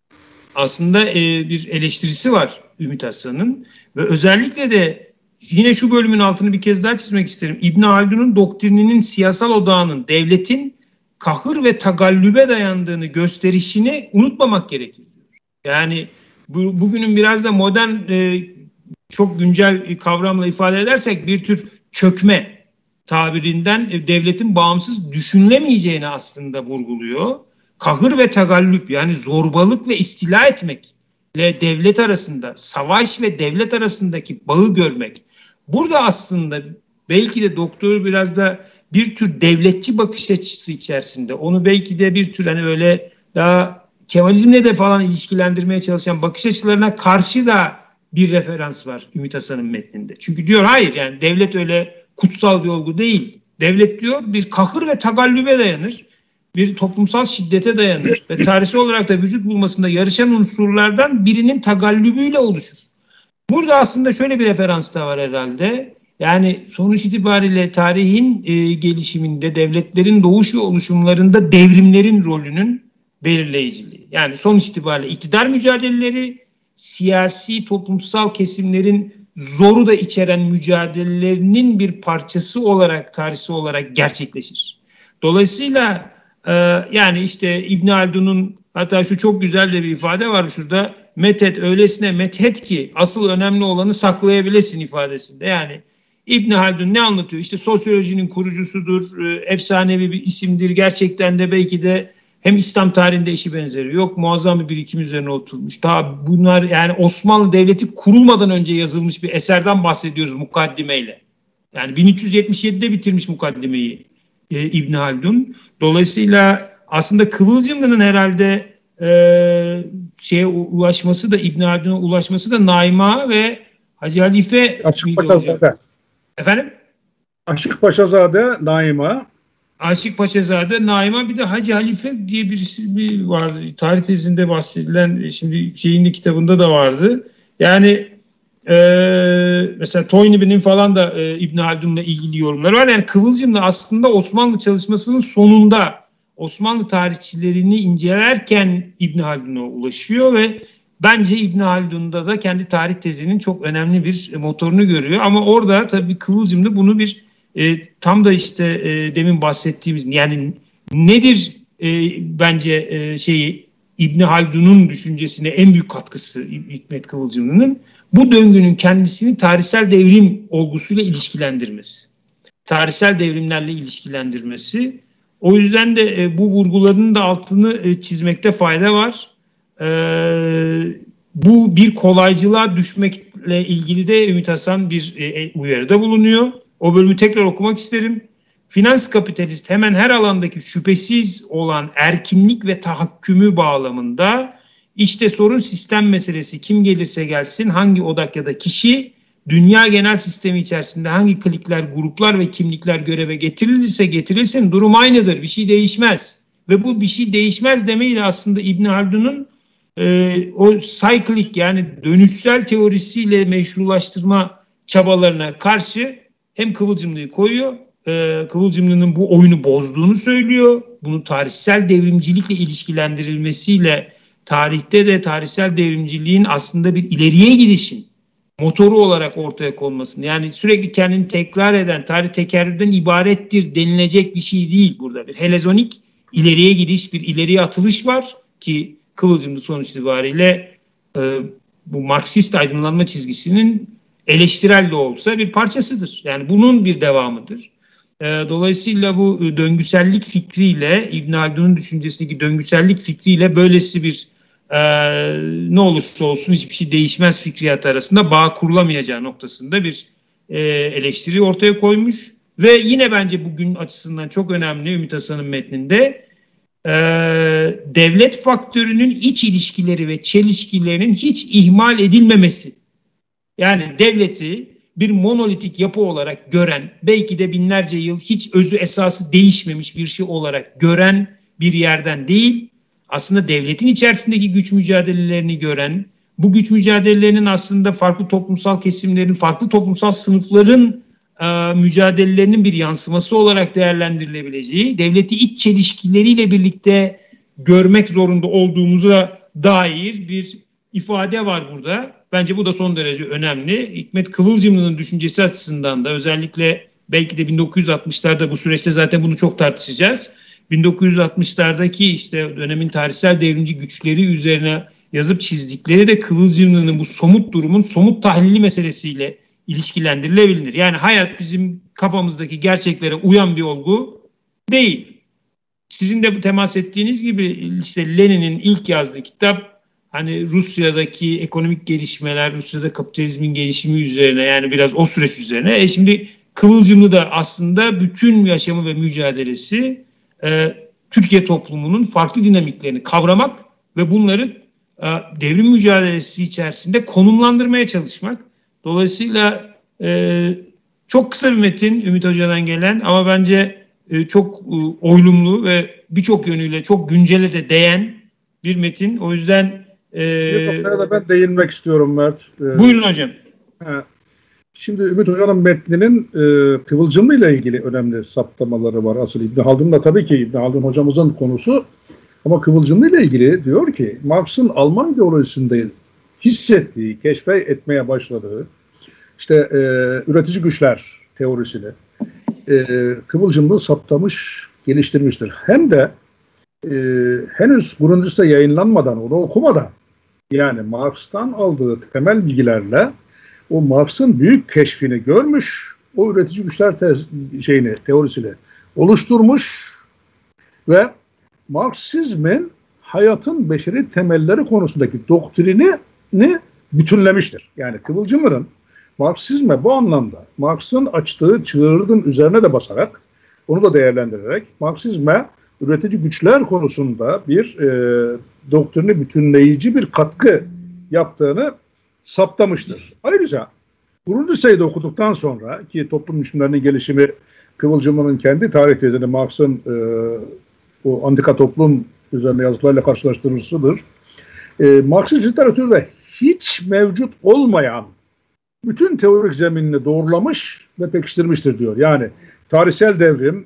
eleştirisi var Ümit Hasan'ın ve özellikle de yine şu bölümün altını bir kez daha çizmek isterim. İbn Haldun'un doktrininin siyasal odağının devletin kahır ve tagallübe dayandığını gösterişini unutmamak gerekir. Yani bugünün biraz da modern, çok güncel kavramla ifade edersek bir tür çökme tabirinden devletin bağımsız düşünülemeyeceğini aslında vurguluyor. Kahır ve tagallüp, yani zorbalık ve istila etmekle devlet arasında, savaş ve devlet arasındaki bağı görmek. Burada aslında belki de doktor biraz da bir tür devletçi bakış açısı içerisinde, onu belki de bir tür hani öyle daha Kemalizmle de falan ilişkilendirmeye çalışan bakış açılarına karşı da bir referans var Ümit Hasan'ın metninde. Çünkü diyor hayır, yani devlet öyle kutsal bir olgu değil. Devlet diyor bir kahır ve tagallübe dayanır. Bir toplumsal şiddete dayanır ve tarihsel olarak da vücut bulmasında yarışan unsurlardan birinin tagallübüyle oluşur. Burada aslında şöyle bir referans da var herhalde. Yani sonuç itibariyle tarihin gelişiminde, devletlerin doğuş ve oluşumlarında devrimlerin rolünün belirleyiciliği. Yani sonuç itibariyle iktidar mücadeleleri, siyasi, toplumsal kesimlerin zoru da içeren mücadelelerinin bir parçası olarak, tarihsel olarak gerçekleşir. Dolayısıyla yani işte İbn Haldun'un, hatta şu çok güzel de bir ifade var şurada, methet, öylesine methet ki asıl önemli olanı saklayabilesin ifadesinde. Yani İbn Haldun ne anlatıyor? İşte sosyolojinin kurucusudur, efsanevi bir isimdir, gerçekten de belki de hem İslam tarihinde eşi benzeri yok, muazzam bir birikim üzerine oturmuş. Daha bunlar, yani Osmanlı Devleti kurulmadan önce yazılmış bir eserden bahsediyoruz mukaddimeyle. Yani 1377'de bitirmiş mukaddimeyi İbn Haldun. Dolayısıyla aslında Kıvılcımlı'nın herhalde şeye ulaşması da, İbn Haldun'a ulaşması da Naima ve Hacı Halife Aşık Paşazade. Efendim? Aşık Paşazade, Naima. Aşık Paşazade, Naima, bir de Hacı Halife diye birisi vardı. Tarih tezinde bahsedilen, şimdi şeyin kitabında da vardı. Yani mesela Toynbee'nin falan da İbn Haldun'la ilgili yorumları var. Yani Kıvılcım'la aslında Osmanlı çalışmasının sonunda Osmanlı tarihçilerini incelerken İbn Haldun'a ulaşıyor ve bence İbn Haldun'da da kendi tarih tezinin çok önemli bir motorunu görüyor. Ama orada tabii Kıvılcım'da bunu bir tam da işte demin bahsettiğimiz, yani nedir bence İbn Haldun'un düşüncesine en büyük katkısı Hikmet Kıvılcımlı'nın bu döngünün kendisini tarihsel devrim olgusuyla ilişkilendirmesi. Tarihsel devrimlerle ilişkilendirmesi. O yüzden de bu vurguların da altını çizmekte fayda var. Bu bir kolaycılığa düşmekle ilgili de Ümit Hasan bir uyarıda bulunuyor. O bölümü tekrar okumak isterim. finans kapitalist hemen her alandaki şüphesiz olan erkinlik ve tahakkümü bağlamında işte sorun sistem meselesi, kim gelirse gelsin, hangi odak ya da kişi dünya genel sistemi içerisinde hangi klikler, gruplar ve kimlikler göreve getirilirse getirilsin durum aynıdır, bir şey değişmez. Ve bu bir şey değişmez demeyle aslında İbn Haldun'un o cyclic yani dönüşsel teorisiyle meşrulaştırma çabalarına karşı hem Kıvılcımlı'yı koyuyor, Kıvılcımlı'nın bu oyunu bozduğunu söylüyor. Bunun tarihsel devrimcilikle ilişkilendirilmesiyle tarihte de tarihsel devrimciliğin aslında bir ileriye gidişin motoru olarak ortaya konmasını, yani sürekli kendini tekrar eden, tarih tekerrürden ibarettir denilecek bir şey değil burada. Bir helezonik ileriye gidiş, bir ileriye atılış var ki Kıvılcımlı sonuç itibariyle bu Marksist aydınlanma çizgisinin eleştirel de olsa bir parçasıdır. Yani bunun bir devamıdır. Dolayısıyla bu döngüsellik fikriyle, İbn Haldun'un düşüncesindeki döngüsellik fikriyle böylesi bir ne olursa olsun hiçbir şey değişmez fikriyatı arasında bağ kurulamayacağı noktasında bir eleştiri ortaya koymuş. Ve yine bence bugün açısından çok önemli Ümit Hasan'ın metninde devlet faktörünün iç ilişkileri ve çelişkilerinin hiç ihmal edilmemesi. Yani devleti bir monolitik yapı olarak gören, belki de binlerce yıl hiç özü esası değişmemiş bir şey olarak gören bir yerden değil, aslında devletin içerisindeki güç mücadelelerini gören, bu güç mücadelelerinin aslında farklı toplumsal kesimlerin, farklı toplumsal sınıfların mücadelelerinin bir yansıması olarak değerlendirilebileceği, devleti iç çelişkileriyle birlikte görmek zorunda olduğumuza dair bir ifade var burada. Bence bu da son derece önemli. Hikmet Kıvılcımlı'nın düşüncesi açısından da özellikle belki de 1960'larda bu süreçte zaten bunu çok tartışacağız. 1960'lardaki işte dönemin tarihsel devrimci güçleri üzerine yazıp çizdikleri de Kıvılcımlı'nın bu somut durumun somut tahlili meselesiyle ilişkilendirilebilir. Yani hayat bizim kafamızdaki gerçeklere uyan bir olgu değil. Sizin de bu temas ettiğiniz gibi işte Lenin'in ilk yazdığı kitap hani Rusya'daki ekonomik gelişmeler, Rusya'da kapitalizmin gelişimi üzerine, yani biraz o süreç üzerine. Şimdi Kıvılcımlı da aslında bütün yaşamı ve mücadelesi Türkiye toplumunun farklı dinamiklerini kavramak ve bunları devrim mücadelesi içerisinde konumlandırmaya çalışmak. Dolayısıyla çok kısa bir metin Ümit Hoca'dan gelen ama bence çok oylumlu ve birçok yönüyle çok güncele de değen bir metin. O yüzden bir noktaya da ben değinmek istiyorum Mert. Buyurun hocam. Şimdi Ümit Hoca'nın metninin Kıvılcımlı ile ilgili önemli saptamaları var. Asıl İbn Haldun da tabii ki İbn Haldun hocamızın konusu. Ama Kıvılcımlı ile ilgili diyor ki Marx'ın Alman ideolojisinde hissettiği, keşfetmeye başladığı işte üretici güçler teorisini Kıvılcımlı saptamış, geliştirmiştir. Hem de henüz Grundrisse yayınlanmadan, onu okumadan, yani Marx'tan aldığı temel bilgilerle o Marx'ın büyük keşfini görmüş, o üretici güçler teorisini oluşturmuş ve Marksizmin hayatın beşeri temelleri konusundaki doktrinini bütünlemiştir. Yani Kıvılcımlı'nın Marksizme bu anlamda Marx'ın açtığı çığırın üzerine de basarak, onu da değerlendirerek Marksizme üretici güçler konusunda bir doktrini bütünleyici bir katkı yaptığını saptamıştır. Ayrıca Grundrisse'yi de okuduktan sonra ki toplum biçimlerinin gelişimi Kıvılcımlı'nın kendi tarih tezini Marx'ın o antika toplum üzerine yazılarıyla karşılaştırılmıştır. Marksist literatürde hiç mevcut olmayan bütün teorik zeminini doğrulamış ve pekiştirmiştir diyor. Yani tarihsel devrim,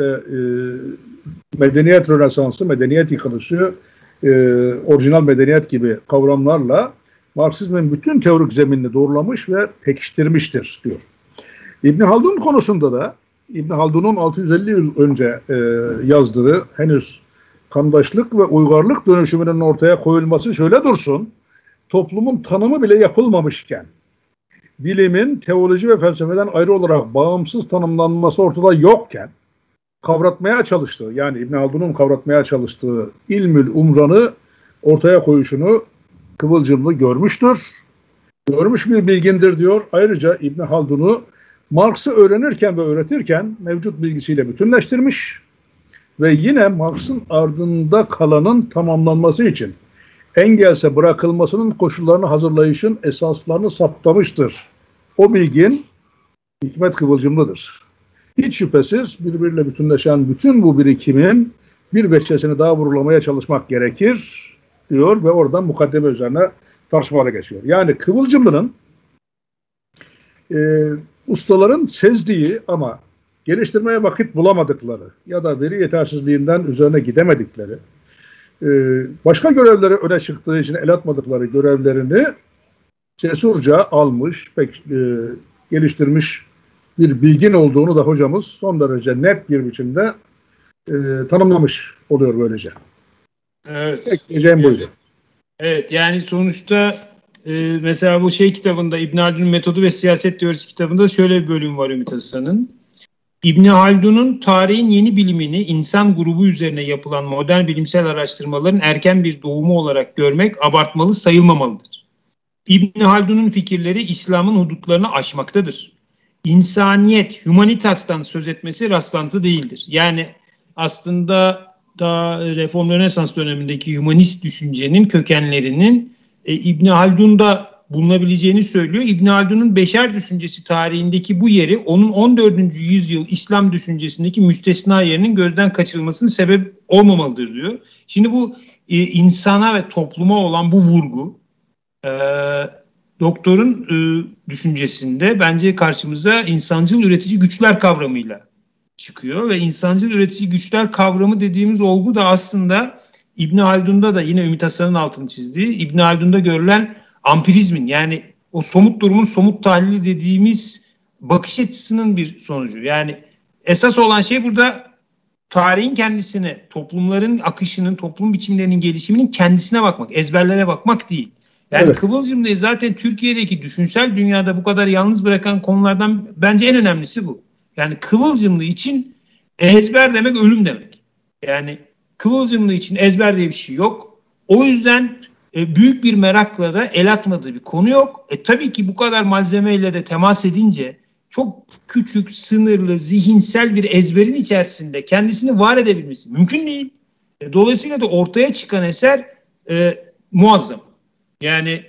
medeniyet rönesansı, medeniyet yıkılışı, orijinal medeniyet gibi kavramlarla Marksizmin bütün teorik zeminini doğrulamış ve pekiştirmiştir diyor. İbn Haldun konusunda da İbn Haldun'un 650 yıl önce yazdığı henüz kandaşlık ve uygarlık dönüşümünün ortaya koyulması şöyle dursun, toplumun tanımı bile yapılmamışken, bilimin teoloji ve felsefeden ayrı olarak bağımsız tanımlanması ortada yokken, kavratmaya çalıştığı, yani İbn Haldun'un kavratmaya çalıştığı ilmül umranı ortaya koyuşunu Kıvılcımlı görmüştür. Görmüş bir bilgindir diyor. Ayrıca İbn Haldun'u Marx'ı öğrenirken ve öğretirken mevcut bilgisiyle bütünleştirmiş ve yine Marx'ın ardında kalanın tamamlanması için engelse bırakılmasının koşullarını hazırlayışın esaslarını saptamıştır. O bilgin Hikmet Kıvılcımlı'dır. Hiç şüphesiz birbiriyle bütünleşen bütün bu birikimin bir veçesini daha vurgulamaya çalışmak gerekir diyor ve oradan mukaddeme üzerine tartışmalara geçiyor. Yani Kıvılcımlı'nın ustaların sezdiği ama geliştirmeye vakit bulamadıkları ya da veri yetersizliğinden üzerine gidemedikleri, başka görevlere öne çıktığı için el atmadıkları görevlerini cesurca almış, geliştirmiş bir bilgin olduğunu da hocamız son derece net bir biçimde tanımlamış oluyor böylece. Evet. Ekleyeceğim buydu. Evet, yani sonuçta mesela bu kitabında İbn Haldun'un Metodu ve Siyaset Teorisi kitabında şöyle bir bölüm var Ümit Hasan'ın. İbn Haldun'un tarihin yeni bilimini insan grubu üzerine yapılan modern bilimsel araştırmaların erken bir doğumu olarak görmek abartmalı sayılmamalıdır. İbn Haldun'un fikirleri İslam'ın hudutlarını aşmaktadır. İnsaniyet, humanitas'tan söz etmesi rastlantı değildir. Yani aslında daha Reform Rönesans dönemindeki humanist düşüncenin kökenlerinin İbn Haldun'da bulunabileceğini söylüyor. İbn Haldun'un beşer düşüncesi tarihindeki bu yeri onun 14. yüzyıl İslam düşüncesindeki müstesna yerinin gözden kaçırılmasının sebep olmamalıdır diyor. Şimdi bu insana ve topluma olan bu vurgu doktorun düşüncesinde bence karşımıza insancıl üretici güçler kavramıyla çıkıyor ve insancıl üretici güçler kavramı dediğimiz olgu da aslında İbn Haldun'da da yine Ümit Hasan'ın altını çizdiği İbn Haldun'da görülen ampirizmin, yani o somut durumun somut tahlili dediğimiz bakış açısının bir sonucu. Yani esas olan şey burada tarihin kendisine, toplumların akışının, toplum biçimlerinin gelişiminin kendisine bakmak, ezberlere bakmak değil. Yani evet. Kıvılcımlı'yı zaten Türkiye'deki düşünsel dünyada bu kadar yalnız bırakan konulardan bence en önemlisi bu. Yani Kıvılcımlı için ezber demek ölüm demek. Yani Kıvılcımlı için ezber diye bir şey yok. O yüzden büyük bir merakla da el atmadığı bir konu yok. Tabii ki bu kadar malzemeyle de temas edince çok küçük, sınırlı, zihinsel bir ezberin içerisinde kendisini var edebilmesi mümkün değil. Dolayısıyla da ortaya çıkan eser muazzam. Yani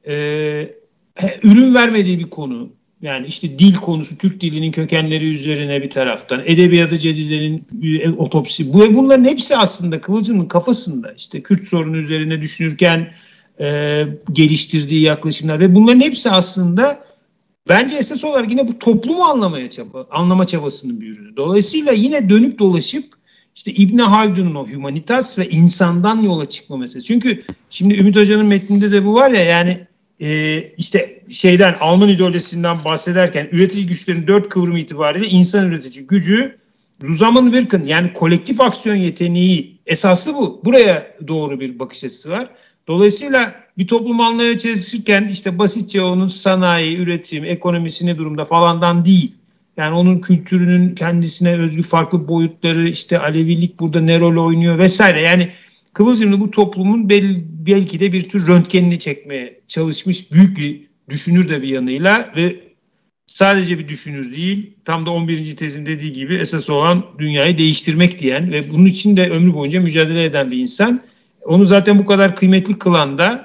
ürün vermediği bir konu. Yani işte dil konusu, Türk dilinin kökenleri üzerine bir taraftan, edebiyatı cedidenin otopsi. Bunların hepsi aslında Kıvılcım'ın kafasında. İşte Kürt sorunu üzerine düşünürken geliştirdiği yaklaşımlar ve bunların hepsi aslında bence esas olarak yine bu toplumu anlama çabasının bir ürünü. Dolayısıyla yine dönüp dolaşıp işte İbn Haldun'un o humanitas ve insandan yola çıkma meselesi. Çünkü şimdi Ümit Hoca'nın metninde de bu var ya, yani işte Alman ideolojisinden bahsederken üretici güçlerin 4 kıvrımı itibariyle insan üretici gücü, Zusammenwirken, yani kolektif aksiyon yeteneği esaslı bu. Buraya doğru bir bakış açısı var. Dolayısıyla bir toplumu anlamaya çalışırken işte basitçe onun sanayi, üretim, ekonomisi ne durumda falandan değil. Yani onun kültürünün kendisine özgü farklı boyutları, işte Alevilik burada ne rol oynuyor vesaire. Yani Kıvılcımlı bu toplumun belki de bir tür röntgenini çekmeye çalışmış büyük bir düşünür de bir yanıyla ve sadece bir düşünür değil, tam da 11. tezin dediği gibi esas olan dünyayı değiştirmek diyen ve bunun için de ömrü boyunca mücadele eden bir insan. Onu zaten bu kadar kıymetli kılan da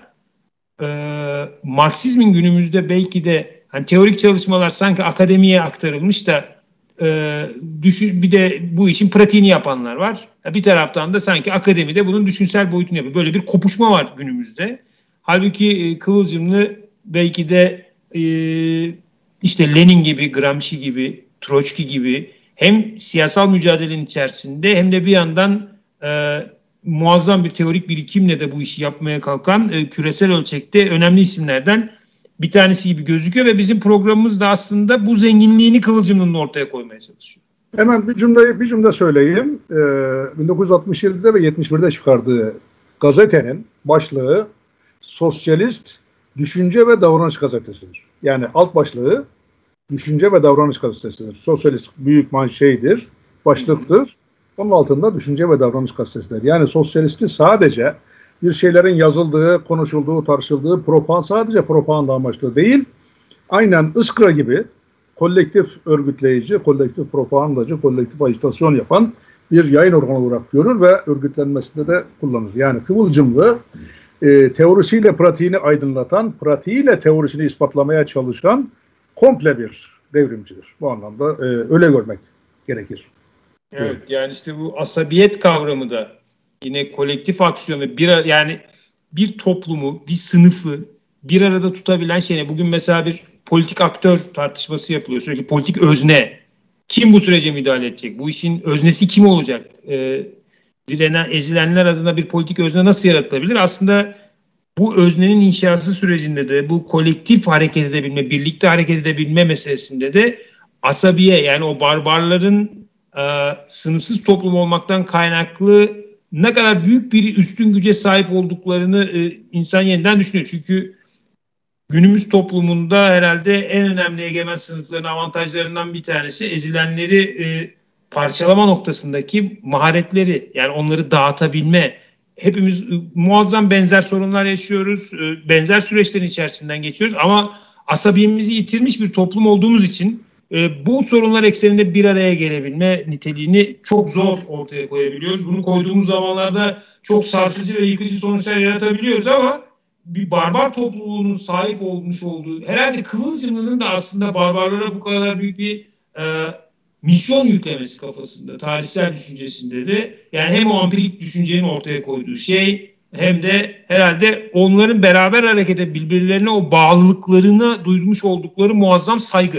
Marksizmin günümüzde belki de hani teorik çalışmalar sanki akademiye aktarılmış da bir de bu işin pratiğini yapanlar var. Bir taraftan da sanki akademide bunun düşünsel boyutunu yapıyor. Böyle bir kopuşma var günümüzde. Halbuki Kıvılcımlı belki de işte Lenin gibi, Gramsci gibi, Troçki gibi hem siyasal mücadelenin içerisinde hem de bir yandan muazzam bir teorik birikimle de bu işi yapmaya kalkan küresel ölçekte önemli isimlerden bir tanesi gibi gözüküyor ve bizim programımız da aslında bu zenginliğini Kıvılcımlı'nın ortaya koymaya çalışıyor. Hemen bir cümle söyleyeyim. 1967'de ve 71'de çıkardığı gazetenin başlığı Sosyalist Düşünce ve Davranış Gazetesidir. Yani alt başlığı Düşünce ve Davranış Gazetesidir. Sosyalist büyük başlıktır. Onun altında Düşünce ve Davranış Gazetesidir. Yani sosyalisti sadece bir şeylerin yazıldığı, konuşulduğu, tartışıldığı sadece propaganda amaçlı değil, aynen Iskra gibi kolektif örgütleyici, kolektif propagandacı, kolektif ajitasyon yapan bir yayın organı olarak görür ve örgütlenmesinde de kullanır. Yani Kıvılcımlı teorisiyle pratiğini aydınlatan, pratiğiyle teorisini ispatlamaya çalışan komple bir devrimcidir. Bu anlamda öyle görmek gerekir. Evet, yani işte bu asabiyet kavramı da yine kolektif aksiyon ve yani bir toplumu, bir sınıfı bir arada tutabilen şey. Bugün mesela bir politik aktör tartışması yapılıyor. Sürekli politik özne. Kim bu sürece müdahale edecek? Bu işin öznesi kim olacak? Direnen, ezilenler adına bir politik özne nasıl yaratılabilir? Aslında bu öznenin inşası sürecinde de bu kolektif hareket edebilme, birlikte hareket edebilme meselesinde de asabiye, yani o barbarların sınıfsız toplum olmaktan kaynaklı ne kadar büyük bir üstün güce sahip olduklarını insan yeniden düşünüyor. Çünkü günümüz toplumunda herhalde en önemli egemen sınıfların avantajlarından bir tanesi ezilenleri parçalama noktasındaki maharetleri, yani onları dağıtabilme. Hepimiz muazzam benzer sorunlar yaşıyoruz, benzer süreçlerin içerisinden geçiyoruz ama asabiyemizi yitirmiş bir toplum olduğumuz için bu sorunlar ekseninde bir araya gelebilme niteliğini çok zor ortaya koyabiliyoruz. Bunu koyduğumuz zamanlarda çok sarsıcı ve yıkıcı sonuçlar yaratabiliyoruz ama bir barbar topluluğunun sahip olmuş olduğu, herhalde Kıvılcımlı'nın da aslında barbarlara bu kadar büyük bir misyon yüklemesi kafasında, tarihsel düşüncesinde de, yani hem o ampirik düşüncenin ortaya koyduğu şey hem de herhalde onların beraber harekete, birbirlerine o bağlılıklarını duymuş oldukları muazzam saygı.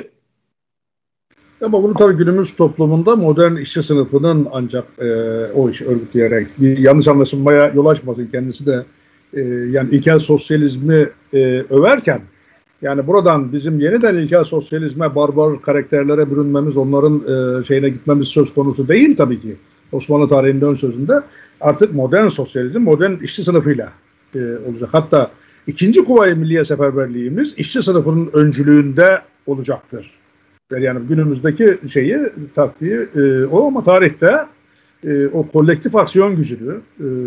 Ama bunu tabii günümüz toplumunda modern işçi sınıfının ancak o işi örgütleyerek, bir yanlış anlaşılmaya yol açmasın, kendisi de yani ilkel sosyalizmi överken, yani buradan bizim yeniden ilkel sosyalizme, barbar karakterlere bürünmemiz, onların şeyine gitmemiz söz konusu değil tabii ki. Osmanlı tarihinin ön sözünde artık modern sosyalizm, modern işçi sınıfıyla olacak. Hatta ikinci Kuvayi Milliye Seferberliğimiz işçi sınıfının öncülüğünde olacaktır. Yani günümüzdeki şeyi, taktiği o, ama tarihte o kolektif aksiyon gücünü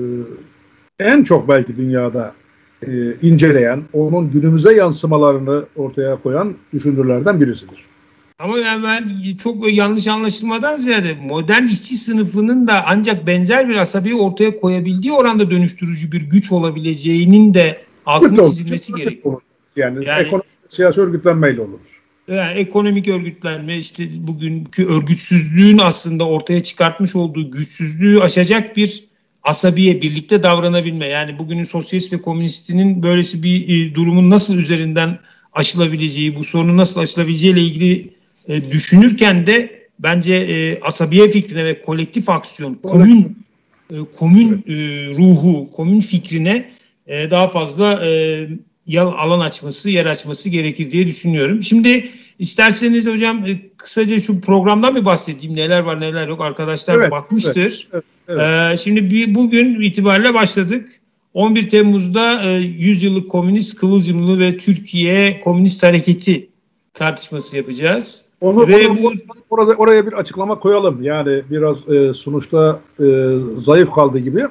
en çok belki dünyada inceleyen, onun günümüze yansımalarını ortaya koyan düşünürlerden birisidir. Ama yani ben çok yanlış anlaşılmadan ziyade modern işçi sınıfının da ancak benzer bir asabiyi ortaya koyabildiği oranda dönüştürücü bir güç olabileceğinin de altını çizilmesi gerekiyor. Yani ekonomik, siyasi örgütlenmeyle olur. Yani ekonomik örgütlenme, işte bugünkü örgütsüzlüğün aslında ortaya çıkartmış olduğu güçsüzlüğü aşacak bir asabiye, birlikte davranabilme. Yani bugünün sosyalist ve komünistinin böylesi bir durumun nasıl üzerinden aşılabileceği, bu sorunun nasıl aşılabileceği ile ilgili düşünürken de bence asabiye fikrine ve kolektif aksiyon, komün ruhu, komün fikrine daha fazla alan açması, yer açması gerekir diye düşünüyorum. Şimdi isterseniz hocam kısaca şu programdan bir bahsedeyim. Neler var neler yok, arkadaşlar bakmıştır. Evet. Şimdi bugün itibariyle başladık. 11 Temmuz'da 100 yıllık komünist Kıvılcımlı ve Türkiye Komünist Hareketi tartışması yapacağız. Oraya bir açıklama koyalım. Yani biraz sonuçta zayıf kaldığı gibi.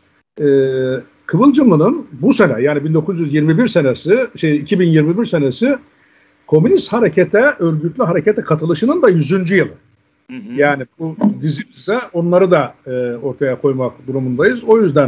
Kıvılcımlı'nın bu sene, yani 1921 senesi, 2021 senesi komünist harekete, örgütlü harekete katılışının da 100. yılı. Hı hı. Yani bu dizimizde onları da ortaya koymak durumundayız. O yüzden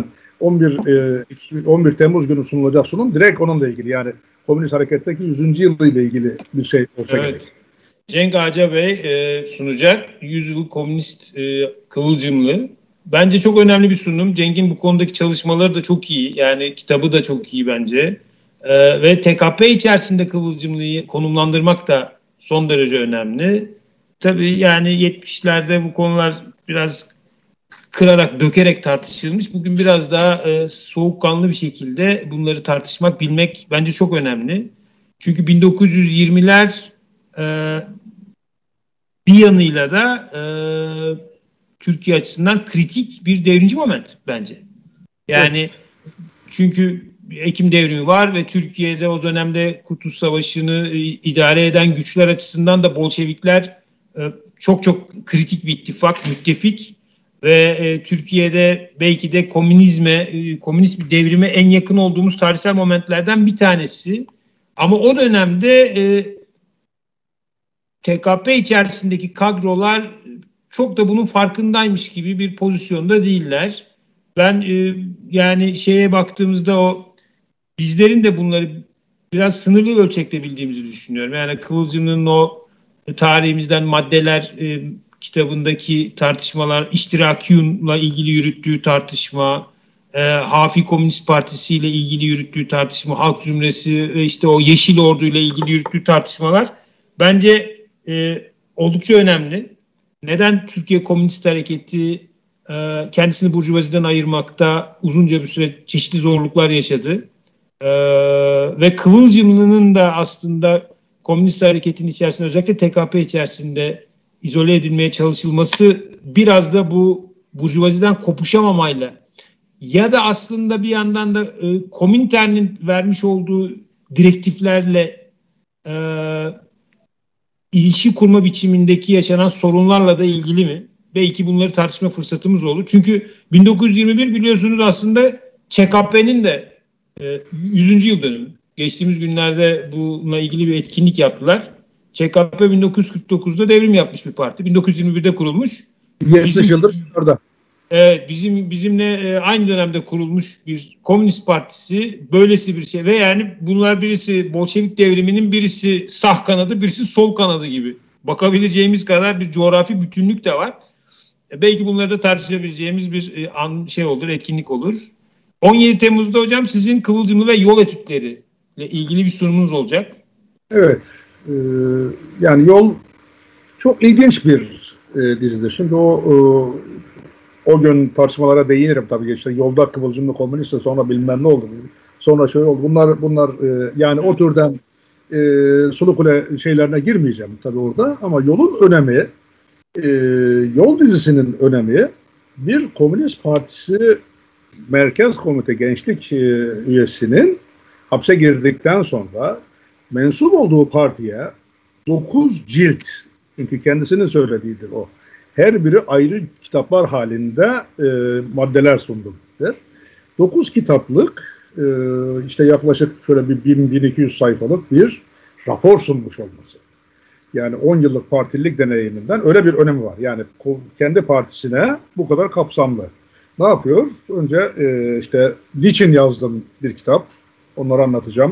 11 Temmuz günü sunulacak sunum direkt onunla ilgili, yani komünist hareketteki 100. yılı ile ilgili bir şey olsa gerek. Cenk Ağca Bey sunacak. 100 yıl komünist Kıvılcımlı. Bence çok önemli bir sunum. Cenk'in bu konudaki çalışmaları da çok iyi. Yani kitabı da çok iyi bence. Ve TKP içerisinde Kıvılcımlı'yı konumlandırmak da son derece önemli. Tabii yani 70'lerde bu konular biraz kırarak, dökerek tartışılmış. Bugün biraz daha soğukkanlı bir şekilde bunları tartışmak, bilmek bence çok önemli. Çünkü 1920'ler bir yanıyla da Türkiye açısından kritik bir devrimci moment bence. Yani çünkü Ekim devrimi var ve Türkiye'de o dönemde Kurtuluş Savaşı'nı idare eden güçler açısından da Bolşevikler çok çok kritik bir ittifak, müttefik ve Türkiye'de belki de komünist bir devrime en yakın olduğumuz tarihsel momentlerden bir tanesi. Ama o dönemde TKP içerisindeki kadrolar çok da bunun farkındaymış gibi bir pozisyonda değiller. Ben yani şeye baktığımızda bizlerin de bunları biraz sınırlı ölçekte bildiğimizi düşünüyorum. Yani Kıvılcım'ın o tarihimizden maddeler kitabındaki tartışmalar, İştirakiyun'la ilgili yürüttüğü tartışma, Hafi Komünist Partisi ile ilgili yürüttüğü tartışma, Halk Zümresi ve işte o Yeşil Ordu ile ilgili yürüttüğü tartışmalar bence oldukça önemli. Neden Türkiye Komünist Hareketi kendisini burjuvaziden ayırmakta uzunca bir süre çeşitli zorluklar yaşadı? Ve Kıvılcımlı'nın da aslında Komünist Hareket'in içerisinde, özellikle TKP içerisinde izole edilmeye çalışılması biraz da bu burjuvaziden kopuşamamayla ya da aslında bir yandan da Komintern'in vermiş olduğu direktiflerle ilişki kurma biçimindeki yaşanan sorunlarla da ilgili mi? Belki bunları tartışma fırsatımız olur. Çünkü 1921 biliyorsunuz aslında ÇKP'nin de 100. yıl dönümü. Geçtiğimiz günlerde bununla ilgili bir etkinlik yaptılar. ÇKP 1949'da devrim yapmış bir parti. 1921'de kurulmuş. 70 yıldır orada. Evet, bizimle aynı dönemde kurulmuş bir komünist partisi böylesi bir şey ve yani bunlar birisi Bolşevik devriminin, birisi sağ kanadı, birisi sol kanadı gibi bakabileceğimiz kadar bir coğrafi bütünlük de var. Belki bunları da tartışabileceğimiz bir şey olur, etkinlik olur. 17 Temmuz'da hocam sizin Kıvılcımlı ve Yol Etütleri ile ilgili bir sunumunuz olacak. Evet. Yani Yol çok ilginç bir dizidir. Şimdi o gün tartışmalara değinirim tabii. İşte yolda Kıvılcımlı komünistse sonra bilmem ne oldu. Sonra şöyle oldu. Bunlar yani o türden Sulukule şeylerine girmeyeceğim tabii orada. Ama Yol'un önemi, Yol dizisinin önemi bir Komünist Partisi Merkez Komite Gençlik üyesinin hapse girdikten sonra mensup olduğu partiye 9 cilt, çünkü kendisinin söylediğidir o, her biri ayrı kitaplar halinde maddeler sundu. 9 kitaplık işte yaklaşık şöyle bir 1000-1200 sayfalık bir rapor sunmuş olması. Yani 10 yıllık partililik deneyiminden öyle bir önemi var. Yani kendi partisine bu kadar kapsamlı. Ne yapıyor? Önce işte niçin yazdım bir kitap, onları anlatacağım.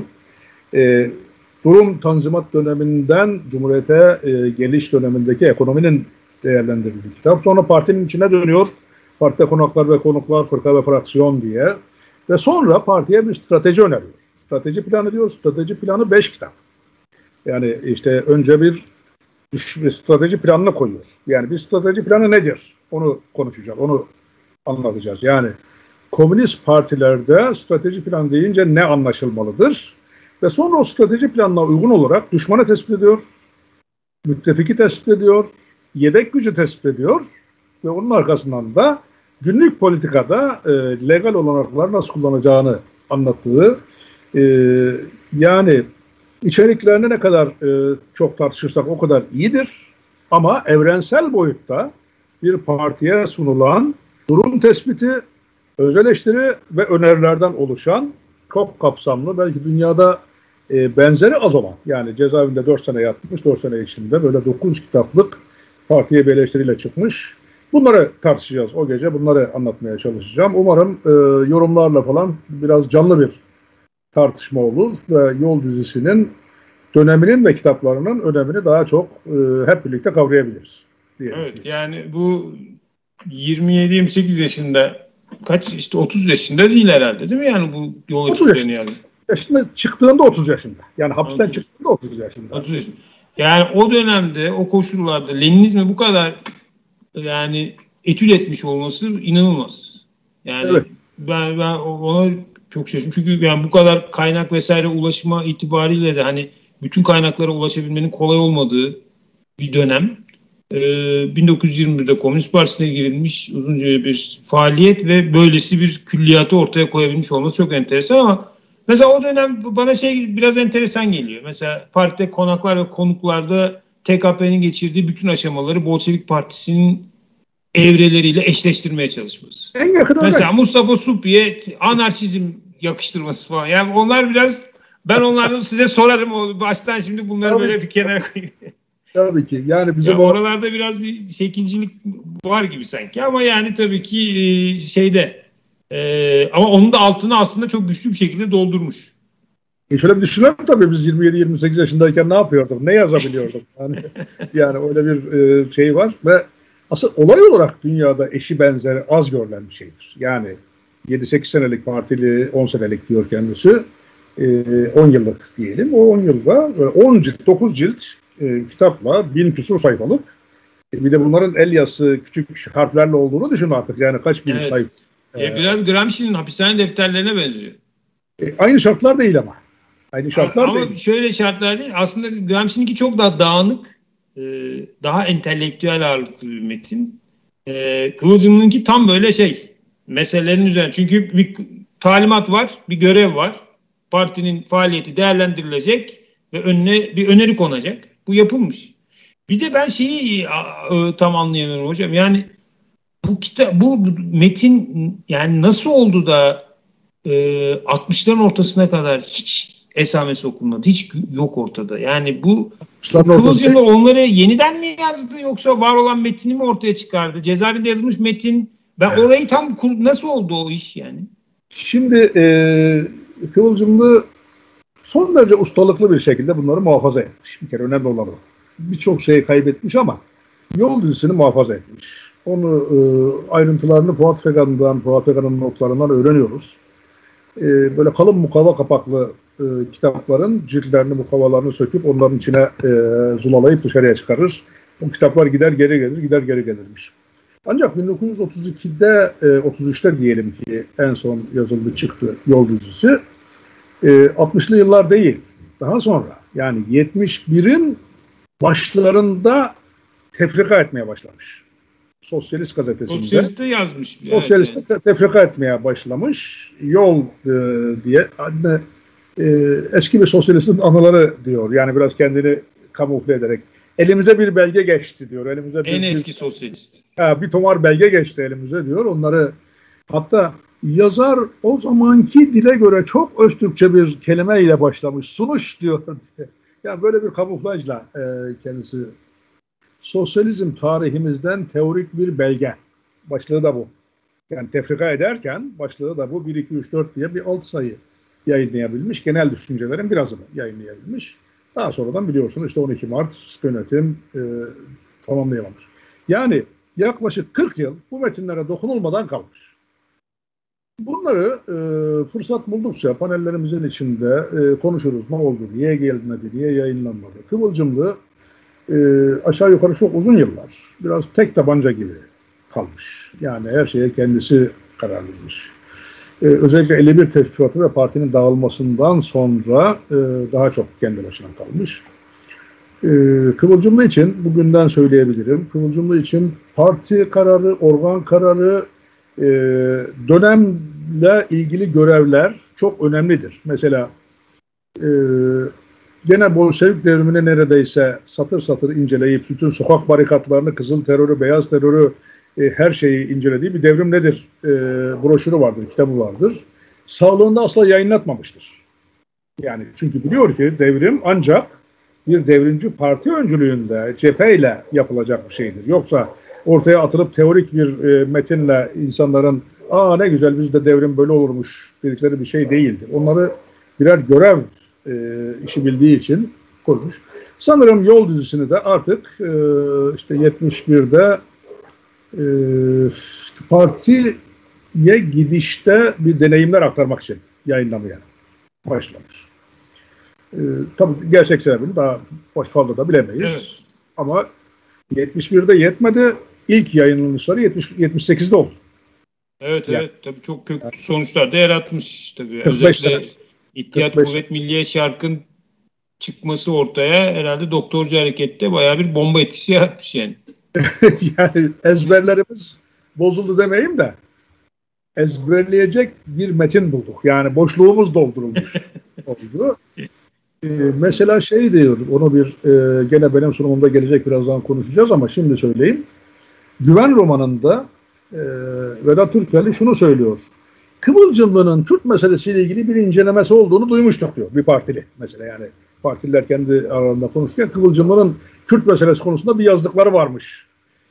Durum Tanzimat döneminden Cumhuriyet'e geliş dönemindeki ekonominin değerlendirildiği kitap. Sonra partinin içine dönüyor. Partide konaklar ve konuklar, fırka ve fraksiyon diye. Ve sonra partiye bir strateji öneriyor. Strateji planı diyor. Strateji planı 5 kitap. Yani işte önce bir strateji planını koyuyor. Yani bir strateji planı nedir? Onu konuşacağız. Onu anlatacağız. Yani komünist partilerde strateji planı deyince ne anlaşılmalıdır? Ve sonra o strateji planına uygun olarak düşmanı tespit ediyor, müttefiki tespit ediyor, yedek gücü tespit ediyor ve onun arkasından da günlük politikada legal olanakları nasıl kullanacağını anlattığı, yani içeriklerini ne kadar çok tartışırsak o kadar iyidir ama evrensel boyutta bir partiye sunulan durum tespiti, öz eleştiri ve önerilerden oluşan çok kapsamlı, belki dünyada benzeri az olan, yani cezaevinde 4 sene yatmış, 4 sene içinde böyle 9 kitaplık partiye bir eleştiriyle çıkmış. Bunları tartışacağız o gece, bunları anlatmaya çalışacağım. Umarım yorumlarla falan biraz canlı bir tartışma olur ve Yol dizisinin döneminin ve kitaplarının önemini daha çok hep birlikte kavrayabiliriz. Evet, yani bu 27-28 yaşında, kaç işte 30 yaşında değil herhalde, değil mi? Yani bu Yol Etütlerini yani. Yaşında çıktığında 30 yaşında. Yani hapisten çıktığında 30 yaşında. 30 yaşında. Yani o dönemde, o koşullarda Leninizmi bu kadar yani etüt etmiş olması inanılmaz. Yani evet. Ben ona çok şaşırdım. Çünkü yani bu kadar kaynak vesaire ulaşma itibariyle de hani bütün kaynaklara ulaşabilmenin kolay olmadığı bir dönem. 1921'de Komünist Partisi'ne girilmiş uzunca bir faaliyet ve böylesi bir külliyatı ortaya koyabilmiş olması çok enteresan ama mesela o dönem bana biraz enteresan geliyor. Mesela partide konaklar ve konuklarda TKP'nin geçirdiği bütün aşamaları Bolşevik Partisi'nin evreleriyle eşleştirmeye çalışması. En yakın mesela Mustafa Suppi'ye anarşizm yakıştırması falan. Yani onlar biraz, ben onlardan size sorarım o baştan, şimdi bunları böyle bir kenara koyayım. Tabii ki. Yani bizim oralarda biraz bir şekilcilik var gibi sanki ama yani tabii ki ama onun da altını aslında çok güçlü bir şekilde doldurmuş. Şöyle bir düşünelim tabii, biz 27-28 yaşındayken ne yapıyorduk? Ne yazabiliyorduk? Yani öyle bir şey var ve asıl olay olarak dünyada eşi benzeri az görülen bir şeydir. Yani 7-8 senelik partili, 10 senelik diyor kendisi. 10 yıllık diyelim. O 10 yılda 10 cilt, 9 cilt kitapla 1000 küsur sayfalık. Bir de bunların el yazısı küçük harflerle olduğunu düşün artık. Yani kaç bin sayfa. Biraz Gramsci'nin hapishane defterlerine benziyor. Aynı şartlar değil ama. Aynı şartlar ama değil. Şöyle şartlar değil. Aslında Gramsci'ninki çok daha dağınık, daha entelektüel ağırlıklı bir metin. Kıvılcım'ınki tam böyle meselelerin üzerine. Çünkü bir talimat var, bir görev var. Partinin faaliyeti değerlendirilecek ve önüne bir öneri konacak. Bu yapılmış. Bir de ben tam anlayamıyorum hocam. Yani bu metin yani nasıl oldu da 60'ların ortasına kadar hiç esamesi okunmadı. Hiç yok ortada. Yani bu Kıvılcım'da onları yeniden mi yazdı yoksa var olan metni mi ortaya çıkardı? Cezaevinde yazılmış metin. Ben orayı tam nasıl oldu o iş yani? Şimdi Kıvılcımlı son derece ustalıklı bir şekilde bunları muhafaza etmiş. Bir kere önemli olan o. Birçok şeyi kaybetmiş ama Yol dizisini muhafaza etmiş. Onu ayrıntılarını Fuat Fegan'ın notlarından öğreniyoruz. Böyle kalın mukavva kapaklı kitapların ciltlerini, mukavvalarını söküp onların içine zulalayıp dışarıya çıkarır. O kitaplar gider geri gelir, gider geri gelirmiş. Ancak 1932'de, 33'te diyelim ki en son yazıldı çıktı Yol dizisi. 60'lı yıllar değil, daha sonra yani 71'in başlarında tefrika etmeye başlamış. Sosyalist gazetesinde. Sosyalist'te yazmış. Sosyalist'te tefrika etmeye başlamış. Yol diye. Eski bir sosyalistin anıları diyor. Yani biraz kendini kamufle ederek. Elimize bir belge geçti diyor. Eski sosyalist. Bir tomar belge geçti elimize diyor. Onları hatta yazar o zamanki dile göre çok Öztürkçe bir kelimeyle başlamış. Sunuş diyor. Yani böyle bir kamuflajla kendisi. Sosyalizm tarihimizden teorik bir belge. Başlığı da bu. Yani tefrika ederken başlığı da bu. 1, 2, 3, 4 diye bir alt sayı yayınlayabilmiş. Genel düşüncelerin birazını yayınlayabilmiş. Daha sonradan biliyorsunuz işte 12 Mart yönetim tamamlayamamış. Yani yaklaşık 40 yıl bu metinlere dokunulmadan kalmış. Bunları fırsat buldukça panellerimizin içinde konuşuruz. Ne oldu, niye gelmedi, niye yayınlanmadı. Kıvılcımlı aşağı yukarı çok uzun yıllar biraz tek tabanca gibi kalmış. Yani her şeye kendisi kararlıymış. Özellikle 51 teşkilatı ve partinin dağılmasından sonra daha çok kendi başına kalmış. Kıvılcımlı için bugünden söyleyebilirim. Kıvılcımlı için parti kararı, organ kararı, dönemle ilgili görevler çok önemlidir. Mesela gene Bolşevik devrimini neredeyse satır satır inceleyip bütün sokak barikatlarını, kızıl terörü, beyaz terörü, her şeyi incelediği bir devrim nedir broşürü vardır, kitabı vardır. Sağlığında asla yayınlatmamıştır. Yani çünkü biliyor ki devrim ancak bir devrimci parti öncülüğünde cepheyle yapılacak bir şeydir. Yoksa ortaya atılıp teorik bir metinle insanların ne güzel bizde devrim böyle olurmuş dedikleri bir şey değildir. Onları birer görev işi bildiği için kurmuş. Sanırım Yol dizisini de artık işte 71'de partiye gidişte bir deneyimler aktarmak için yayınlamaya başlamış. Tabii gerçek sebebini daha fazla da bilemeyiz. Evet. Ama 71'de yetmedi. İlk yayınlanışları 78'de oldu. Evet, yani. Evet. Tabii çok köklü sonuçlar da yaratmış. Tabii. Özellikle İttihat Kuvvet Milliye Şark'ın çıkması ortaya herhalde doktorcu harekette bayağı bir bomba etkisi yaratmış yani. Yani ezberlerimiz bozuldu demeyeyim de ezberleyecek bir metin bulduk. Yani boşluğumuz doldurulmuş oldu. Mesela diyor, onu gene benim sunumumda gelecek, birazdan konuşacağız ama şimdi söyleyeyim. Güven romanında Vedat Türkeli şunu söylüyor. Kıvılcımlı'nın Kürt meselesiyle ilgili bir incelemesi olduğunu duymuştuk diyor. Bir partili mesela yani. partililer kendi aralarında konuşurken Kıvılcımlı'nın Kürt meselesi konusunda bir yazdıkları varmış.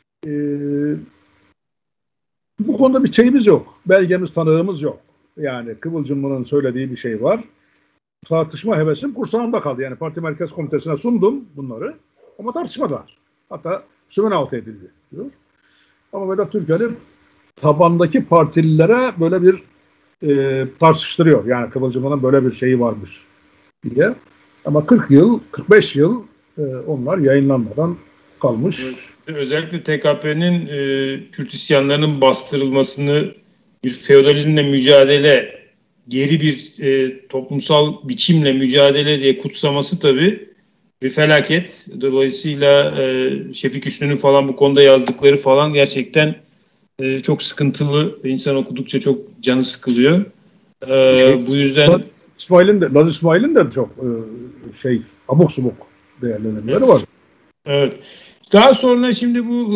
Bu konuda bir şeyimiz yok. Belgemiz, tanığımız yok. Yani Kıvılcımlı'nın söylediği bir şey var. Tartışma hevesim kursağımda kaldı. Yani parti merkez komitesine sundum bunları. Ama tartışmadılar. Hatta sümen altı edildi diyor. Ama Vedat Türkeli tabandaki partililere böyle bir tartıştırıyor. Yani Kıvılcımlı'nın böyle bir şeyi varmış diye. Ama 40 yıl, 45 yıl onlar yayınlanmadan kalmış. Evet. Özellikle TKP'nin Kürt isyanlarının bastırılmasını, bir feodalizmle mücadele, geri bir toplumsal biçimle mücadele diye kutsaması tabii bir felaket. Dolayısıyla Şefik Üstün'ün falan bu konuda yazdıkları falan gerçekten çok sıkıntılı. İnsan okudukça çok canı sıkılıyor. Bu yüzden Laz İsmail'in de çok abuk subuk değerlendirmeleri var. Evet. Daha sonra şimdi bu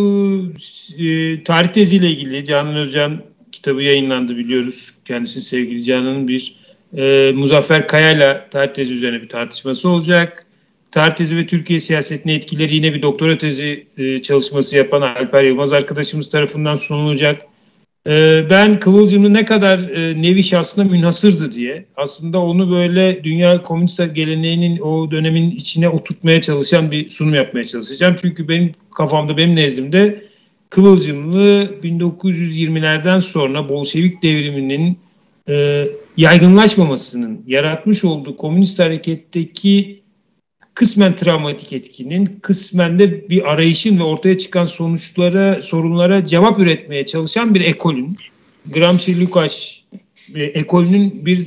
tarih teziyle ilgili Canan Özcan kitabı yayınlandı biliyoruz. Kendisi sevgili Canan'ın bir Muzaffer Kaya'yla tarih tezi üzerine bir tartışması olacak. Tarih tezi ve Türkiye siyasetine etkileri yine bir doktora tezi çalışması yapan Alper Yılmaz arkadaşımız tarafından sunulacak. Ben Kıvılcımlı ne kadar nevi şahsına münhasırdı diye aslında onu böyle dünya komünist geleneğinin o dönemin içine oturtmaya çalışan bir sunum yapmaya çalışacağım. Çünkü benim kafamda, benim nezdimde Kıvılcımlı 1920'lerden sonra Bolşevik devriminin yaygınlaşmamasının yaratmış olduğu komünist hareketteki kısmen travmatik etkinin, kısmen de bir arayışın ve ortaya çıkan sorunlara cevap üretmeye çalışan bir ekolün, Gramsci-Lukács ekolünün bir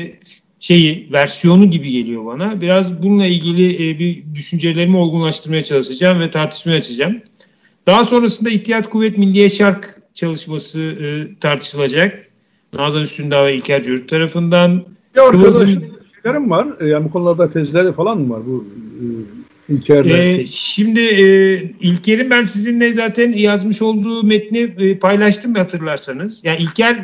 versiyonu gibi geliyor bana. Biraz bununla ilgili bir düşüncelerimi olgunlaştırmaya çalışacağım ve tartışmaya açacağım. Daha sonrasında İttihat Kuvvet Milliye Şark çalışması tartışılacak. Nazan Üstündağ ve İlker Cörük tarafından. Şeylerim var. Yani bu konularda tezleri falan mı var bu İlker'le? Şimdi İlker'in ben sizinle zaten yazmış olduğu metni paylaştım hatırlarsanız. Yani İlker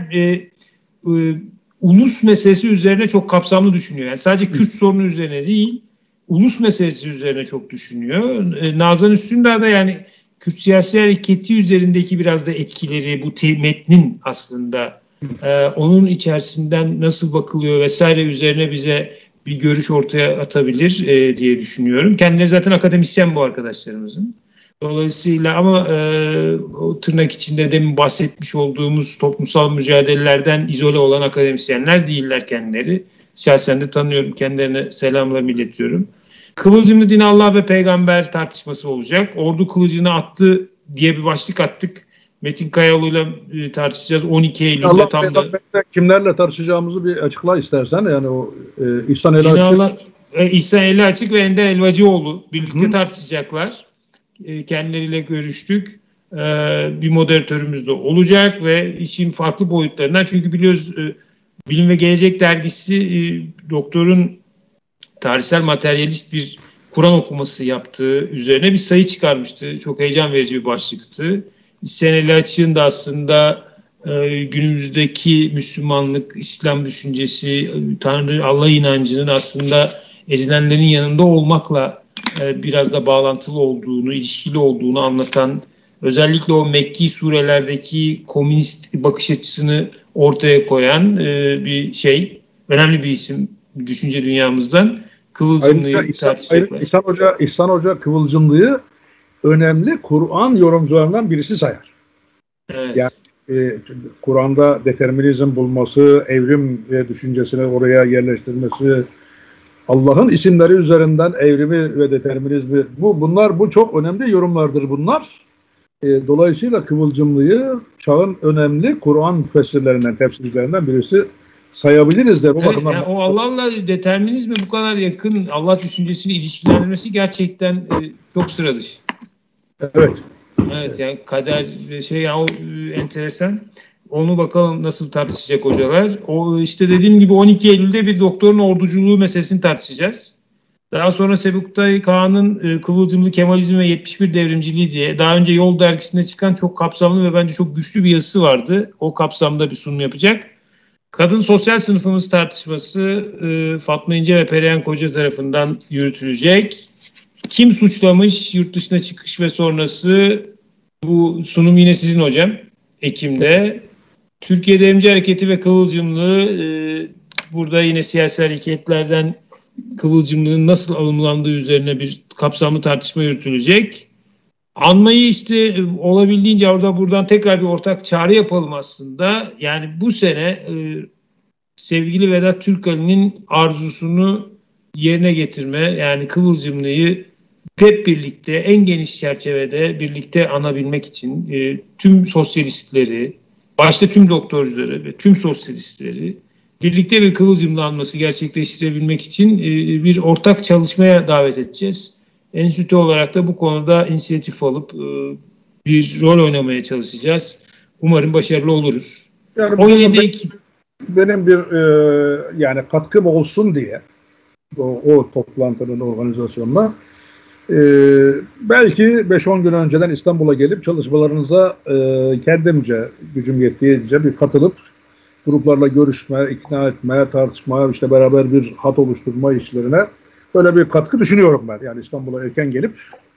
ulus meselesi üzerine çok kapsamlı düşünüyor. Yani sadece Kürt sorunu üzerine değil, ulus meselesi üzerine çok düşünüyor. Nazan Üstündağ da yani Kürt siyasi hareketi üzerindeki biraz da etkileri bu metnin aslında onun içerisinden nasıl bakılıyor vesaire üzerine bize bir görüş ortaya atabilir diye düşünüyorum. Kendileri zaten akademisyen bu arkadaşlarımızın. Dolayısıyla ama o tırnak içinde demin bahsetmiş olduğumuz toplumsal mücadelelerden izole olan akademisyenler değiller kendileri. Şahsen de tanıyorum. Kendilerine selamlarımı iletiyorum. Kıvılcımlı din, Allah ve peygamber tartışması olacak. Ordu kılıcını attı diye bir başlık attık. Metin Kayaoğlu'yla tartışacağız. 12 Eylül'de Allah tam da. Kimlerle tartışacağımızı bir açıkla istersen. Yani o İhsan Eli Açık. İhsan Eli Açık ve Ender Elvacıoğlu birlikte tartışacaklar. Kendileriyle görüştük. Bir moderatörümüz de olacak ve işin farklı boyutlarından. Çünkü biliyoruz Bilim ve Gelecek Dergisi doktorun tarihsel materyalist bir Kur'an okuması yaptığı üzerine bir sayı çıkarmıştı. Çok heyecan verici bir başlıktı. İhsan Eli Açık'ın da aslında günümüzdeki Müslümanlık, İslam düşüncesi, Tanrı, Allah inancının aslında ezilenlerin yanında olmakla biraz da bağlantılı olduğunu, ilişkili olduğunu anlatan, özellikle o Mekki surelerdeki komünist bakış açısını ortaya koyan bir şey. Önemli bir isim düşünce dünyamızdan. Kıvılcımlı'yı tartışacaklar. İhsan Hoca Kıvılcımlı'yı önemli Kur'an yorumcularından birisi sayar. Evet. Yani Kur'an'da determinizm bulması, evrim düşüncesini oraya yerleştirmesi, Allah'ın isimleri üzerinden evrimi ve determinizmi, bu çok önemli yorumlardır bunlar. Dolayısıyla Kıvılcımlı'yı çağın önemli Kur'an müfessirlerinden, tefsircilerinden birisi sayabiliriz de. Evet, yani o Allah'la determinizme bu kadar yakın Allah düşüncesini ilişkilendirmesi gerçekten çok sıra dışı. Evet. Evet, yani kader o enteresan. Onu bakalım nasıl tartışacak hocalar. O işte dediğim gibi 12 Eylül'de bir doktorun orduculuğu meselesini tartışacağız. Daha sonra Sebuk'ta Kağan'ın Kıvılcımlı Kemalizm ve 71 Devrimciliği diye daha önce Yol dergisinde çıkan çok kapsamlı ve bence çok güçlü bir yazısı vardı. O kapsamda bir sunum yapacak. Kadın sosyal sınıfımız tartışması Fatma İnce ve Perihan Koca tarafından yürütülecek. Kim suçlamış yurt dışına çıkış ve sonrası, bu sunum yine sizin hocam, Ekim'de. Türkiye Devrimci Hareketi ve Kıvılcımlığı, burada yine siyasi hareketlerden Kıvılcımlığın nasıl alımlandığı üzerine bir kapsamlı tartışma yürütülecek. Anmayı işte olabildiğince orada buradan tekrar bir ortak çağrı yapalım aslında. Yani bu sene sevgili Vedat Türkali'nin arzusunu yerine getirme, yani Kıvılcımlı'yı hep birlikte en geniş çerçevede birlikte anabilmek için tüm sosyalistleri, başta tüm doktorcuları ve tüm sosyalistleri birlikte bir Kıvılcımlı anması gerçekleştirebilmek için bir ortak çalışmaya davet edeceğiz. Enstitü olarak da bu konuda inisiyatif alıp bir rol oynamaya çalışacağız. Umarım başarılı oluruz. Yani 17 Ekim. Benim bir yani katkım olsun diye o toplantının organizasyonuna belki 5-10 gün önceden İstanbul'a gelip çalışmalarınıza kendimce, gücüm yettiğince bir katılıp gruplarla görüşme, ikna etme, tartışma, işte beraber bir hat oluşturma işlerine böyle bir katkı düşünüyorum ben. Yani İstanbul'a erken gelip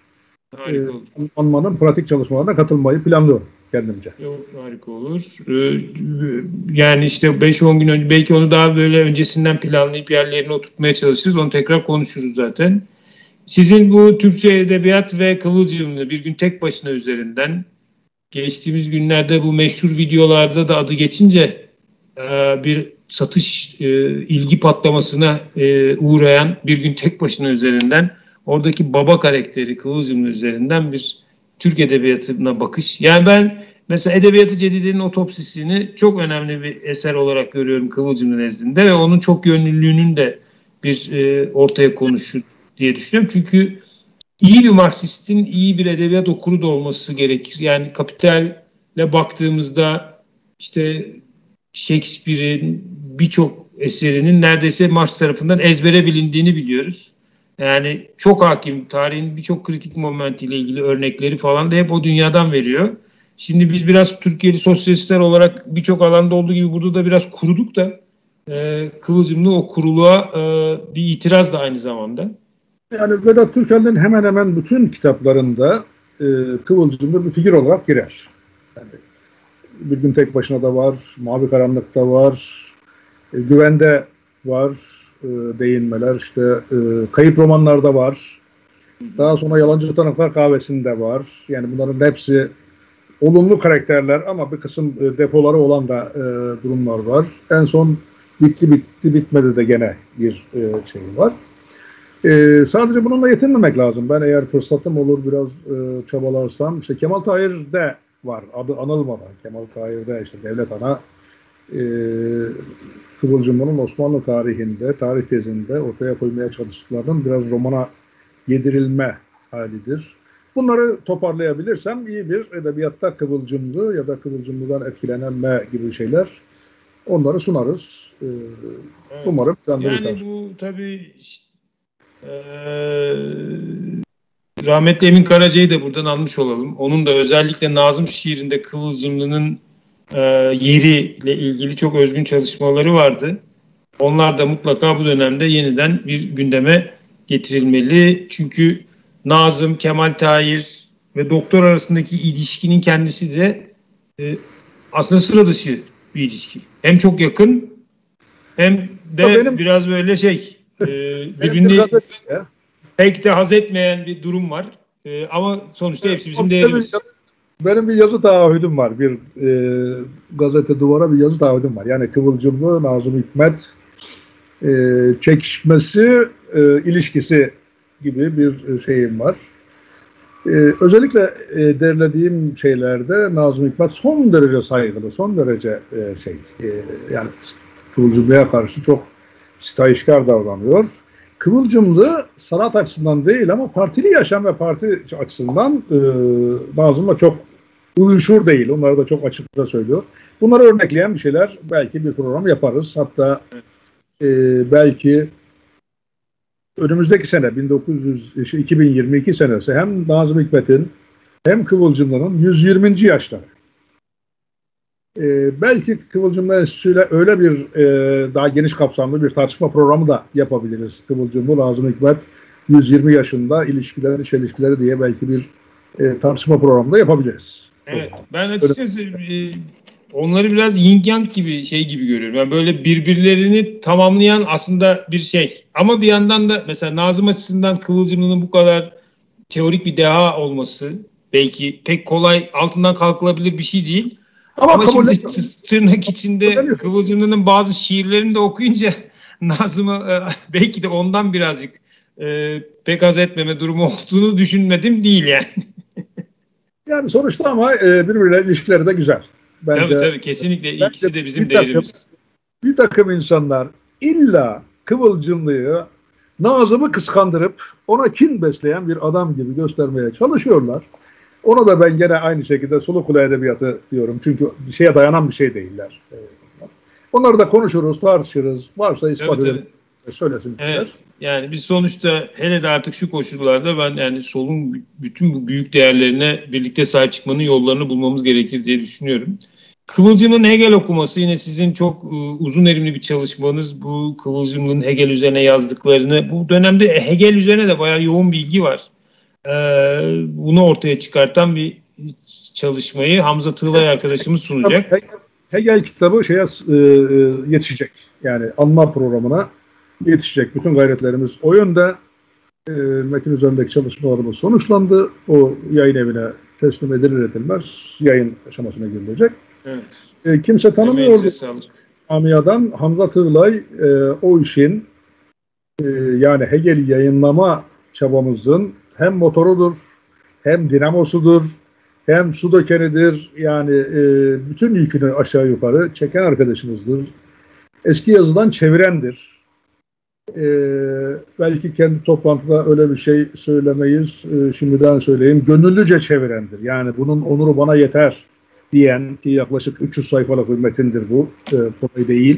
anmanın pratik çalışmalarına katılmayı planlıyorum kendimce. Yok, harika olur. Yani işte 5-10 gün önce, belki onu daha böyle öncesinden planlayıp yerlerine oturtmaya çalışırız. Onu tekrar konuşuruz zaten. Sizin bu Türkçe Edebiyat ve Kıvılcımlı bir gün tek başına üzerinden geçtiğimiz günlerde bu meşhur videolarda da adı geçince bir satış ilgi patlamasına uğrayan bir gün tek başına üzerinden, oradaki baba karakteri Kıvılcımlı üzerinden bir Türk edebiyatına bakış. Yani ben mesela Edebiyat-ı Cedide'nin Otopsisini çok önemli bir eser olarak görüyorum Kıvılcımlı nezdinde ve onun çok yönlülüğünün de bir ortaya konuşu diye düşünüyorum. Çünkü iyi bir Marksistin iyi bir edebiyat okuru da olması gerekir. Yani Kapital'le baktığımızda işte Shakespeare'in birçok eserinin neredeyse Marx tarafından ezbere bilindiğini biliyoruz. Yani çok hakim, tarihin birçok kritik momentiyle ilgili örnekleri falan da hep o dünyadan veriyor. Şimdi biz biraz Türkiye'li sosyalistler olarak birçok alanda olduğu gibi burada da biraz kuruduk da Kıvılcımlı o kuruluğa bir itiraz da aynı zamanda. Yani Vedat Türkali'nin hemen hemen bütün kitaplarında Kıvılcımlı bir figür olarak girer. Yani Bir Gün Tek Başına da var, Mavi Karanlık'ta var, Güvende var, değinmeler, işte kayıp romanlarda var. Daha sonra Yalancı Tanıklar Kahvesi'nde var. Yani bunların hepsi olumlu karakterler ama bir kısım defoları olan da durumlar var. En son Bitti Bitmedi de gene bir şey var. Sadece bununla yetinmemek lazım. Ben eğer fırsatım olur biraz çabalarsam, işte Kemal Tahir'de var. Adı anılmadan Kemal Tahir'de işte Devlet Ana Kıvılcımlı'nın Osmanlı tarihinde, tarih tezinde ortaya koymaya çalıştıklarının biraz romana yedirilme halidir. Bunları toparlayabilirsem iyi bir edebiyatta Kıvılcımlı ya da Kıvılcımlı'dan etkilenme gibi şeyler, onları sunarız. Evet. Umarım. Yani bu tabii rahmetli Emin Karaca'yı da buradan almış olalım. Onun da özellikle Nazım şiirinde Kıvılcımlı'nın yeriyle ilgili çok özgün çalışmaları vardı. Onlar da mutlaka bu dönemde yeniden bir gündeme getirilmeli. Çünkü Nazım, Kemal Tahir ve doktor arasındaki ilişkinin kendisi de aslında sıra dışı bir ilişki. Hem çok yakın hem de biraz böyle birbirini pek de haz etmeyen bir durum var. Ama sonuçta hepsi bizim değerimiz. Benim bir yazı taahhüdüm var. Bir gazete duvara bir yazı taahhüdüm var. Yani Kıvılcımlı, Nazım Hikmet çekişmesi, ilişkisi gibi bir şeyim var. Özellikle derlediğim şeylerde Nazım Hikmet son derece saygılı, son derece yani Kıvılcımlı'ya karşı çok sitayişkar davranıyor. Kıvılcımlı sanat açısından değil ama partili yaşam ve parti açısından Nazım'la çok uyuşur değil. Onları da çok açıkça söylüyor. Bunları örnekleyen bir şeyler belki bir program yaparız. Hatta belki önümüzdeki sene 2022 senesi hem Nazım Hikmet'in hem Kıvılcımlı'nın 120. yaşları. Belki Kıvılcımlar Enstitüsü'yle öyle bir daha geniş kapsamlı bir tartışma programı da yapabiliriz. Kıvılcımlı Nazım Hikmet 120 yaşında ilişkileri, çelişkileri diye belki bir tartışma programı da yapabiliriz. Evet, ben açıkçası onları biraz yin yang gibi şey gibi görüyorum. Yani böyle birbirlerini tamamlayan aslında bir şey. Ama bir yandan da mesela Nazım açısından Kıvılcımlı'nın bu kadar teorik bir deha olması belki pek kolay altından kalkılabilir bir şey değil. Ama şimdi tırnak içinde Kıvılcımlı'nın bazı şiirlerini de okuyunca Nazım'ı belki de ondan birazcık pek haz etmeme durumu olduğunu düşünmedim değil yani. Yani sonuçta ama birbirleriyle ilişkileri de güzel. Bence, tabii kesinlikle ikisi de bizim değerimiz. Bir takım insanlar illa Kıvılcımlı'yı, Nazım'ı kıskandırıp ona kin besleyen bir adam gibi göstermeye çalışıyorlar. Ona da ben gene aynı şekilde Sulukule Edebiyatı diyorum. Çünkü bir şeye dayanan bir şey değiller. Onları da konuşuruz, tartışırız. Varsa ispat edelim. Söylesin. Evet. Yani biz sonuçta hele de artık şu koşullarda ben yani solun bütün bu büyük değerlerine birlikte sahip çıkmanın yollarını bulmamız gerekir diye düşünüyorum. Kıvılcım'ın Hegel okuması yine sizin çok uzun erimli bir çalışmanız. Bu Kıvılcım'ın Hegel üzerine yazdıklarını, bu dönemde Hegel üzerine de bayağı yoğun bilgi var. Bunu ortaya çıkartan bir çalışmayı Hamza Tığlay arkadaşımız sunacak. Hegel kitabı yetişecek. Yani anma programına yetişecek. Bütün gayretlerimiz o yönde. Metin üzerindeki çalışmalarımız sonuçlandı. O yayın evine teslim edilir edilmez yayın aşamasına girilecek. Evet. Kimse tanımıyordu. Amiyadan Hamza Tığlay o işin yani Hegel'i yayınlama çabamızın hem motorudur, hem dinamosudur, hem su dökenidir. Yani bütün yükünü aşağı yukarı çeken arkadaşımızdır. Eski yazıdan çevirendir. Belki kendi toplantıda öyle bir şey söylemeyiz. Şimdiden söyleyeyim. Gönüllüce çevirendir. Yani bunun onuru bana yeter diyen ki yaklaşık 300 sayfalık bir metindir bu. Kolay değil.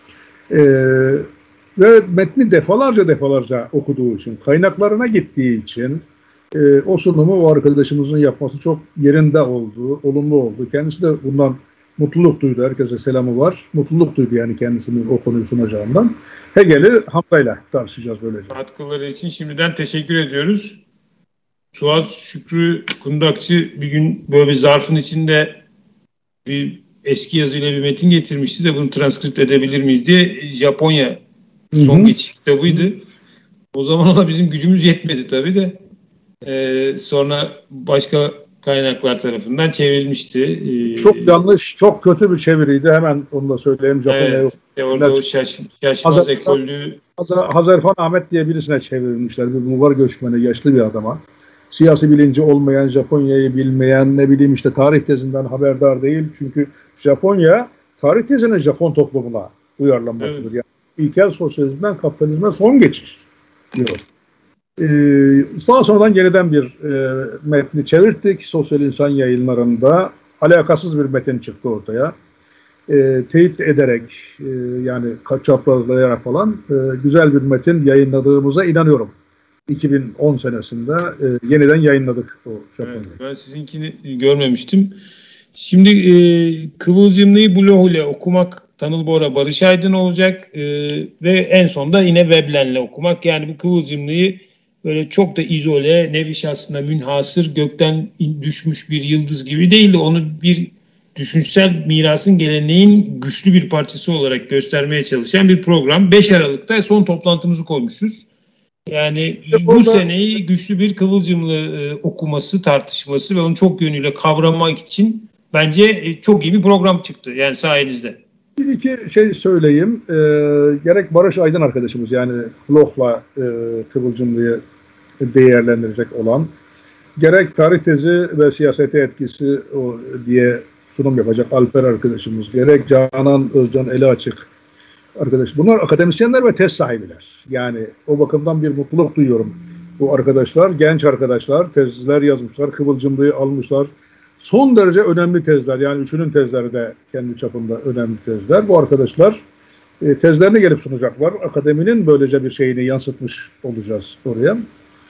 Ve metni defalarca okuduğu için, kaynaklarına gittiği için o sunumu o arkadaşımızın yapması çok yerinde oldu, olumlu oldu. Kendisi de bundan mutluluk duydu. Herkese selamı var. Mutluluk duydu yani kendisinin o konuyu sunacağından. Hegel'i Hamza'yla tartışacağız böylece. Katkıları için şimdiden teşekkür ediyoruz. Suat Şükrü Kundakçı bir gün böyle bir zarfın içinde bir eski yazıyla bir metin getirmişti de bunu transkript edebilir miyiz diye. Japonya son geçiş kitabıydı. O zaman ona bizim gücümüz yetmedi tabii de. Sonra başka kaynaklar tarafından çevrilmişti. Çok yanlış, çok kötü bir çeviriydi. Hemen onu da söyleyeyim. Japonya'ya. Evet, orada o şaşmaz ekolü. Hazarfan Ahmet diye birisine çevrilmişler. Bir Bulgar göçmeni, yaşlı bir adama. Siyasi bilinci olmayan, Japonya'yı bilmeyen, ne bileyim işte tarih tezinden haberdar değil. Çünkü Japonya, tarih tezinin Japon toplumuna uyarlanmasıdır. Evet. Yani ilkel sosyalizmden kapitalizme son geçiş diyor. Daha sonradan yeniden bir metni çevirdik. Sosyal İnsan Yayınları'nda alakasız bir metin çıktı ortaya. Teyit ederek yani çaprazlayarak falan güzel bir metin yayınladığımıza inanıyorum. 2010 senesinde yeniden yayınladık o Japonya'yı. Evet, ben sizinkini görmemiştim. Şimdi Kıvılcımlı'yı Blohule okumak Tanıl Bora Barış Aydın olacak ve en sonunda yine Veblen'le okumak. Yani bu Kıvılcımlı'yı böyle çok da izole, nevi şahsına münhasır, gökten düşmüş bir yıldız gibi değil de onu bir düşünsel mirasın, geleneğin güçlü bir parçası olarak göstermeye çalışan bir program. 5 Aralık'ta son toplantımızı koymuşuz. Yani bu seneyi güçlü bir Kıvılcımlı okuması, tartışması ve onu çok yönüyle kavramak için bence çok iyi bir program çıktı. Yani sayenizde. Bir iki şey söyleyeyim. Gerek Barış Aydın arkadaşımız yani Bloch'la Kıvılcımlı'yı değerlendirecek olan, gerek tarih tezi ve siyasete etkisi diye sunum yapacak Alper arkadaşımız, gerek Canan Özcan eli açık arkadaş. Bunlar akademisyenler ve tez sahibiler. Yani o bakımdan bir mutluluk duyuyorum. Bu arkadaşlar, genç arkadaşlar, tezler yazmışlar, Kıvılcımlı'yı almışlar. Son derece önemli tezler. Yani üçünün tezleri de kendi çapında önemli tezler. Bu arkadaşlar tezlerini gelip sunacaklar. Akademinin böylece bir şeyini yansıtmış olacağız oraya.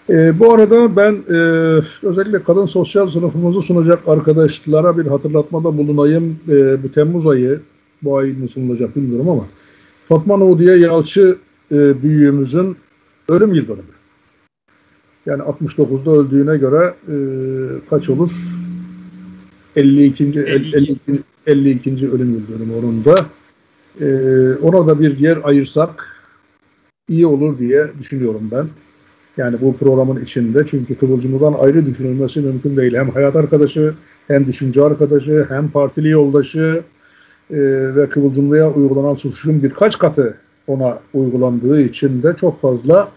Bu arada ben özellikle kadın sosyal sınıfımızı sunacak arkadaşlara bir hatırlatmada bulunayım. Bu Temmuz ayı, bu ay mı sunulacak bilmiyorum ama Fatma Nudiye Yalçı büyüğümüzün ölüm yıl dönümü. Yani 69'da öldüğüne göre kaç olur? 52. 52. ölüm yıl dönümü onun da. Ona da bir yer ayırsak iyi olur diye düşünüyorum ben. Yani bu programın içinde, çünkü Kıvılcımlı'dan ayrı düşünülmesi mümkün değil. Hem hayat arkadaşı, hem düşünce arkadaşı, hem partili yoldaşı ve Kıvılcımlı'ya uygulanan suçun birkaç katı ona uygulandığı için de çok fazla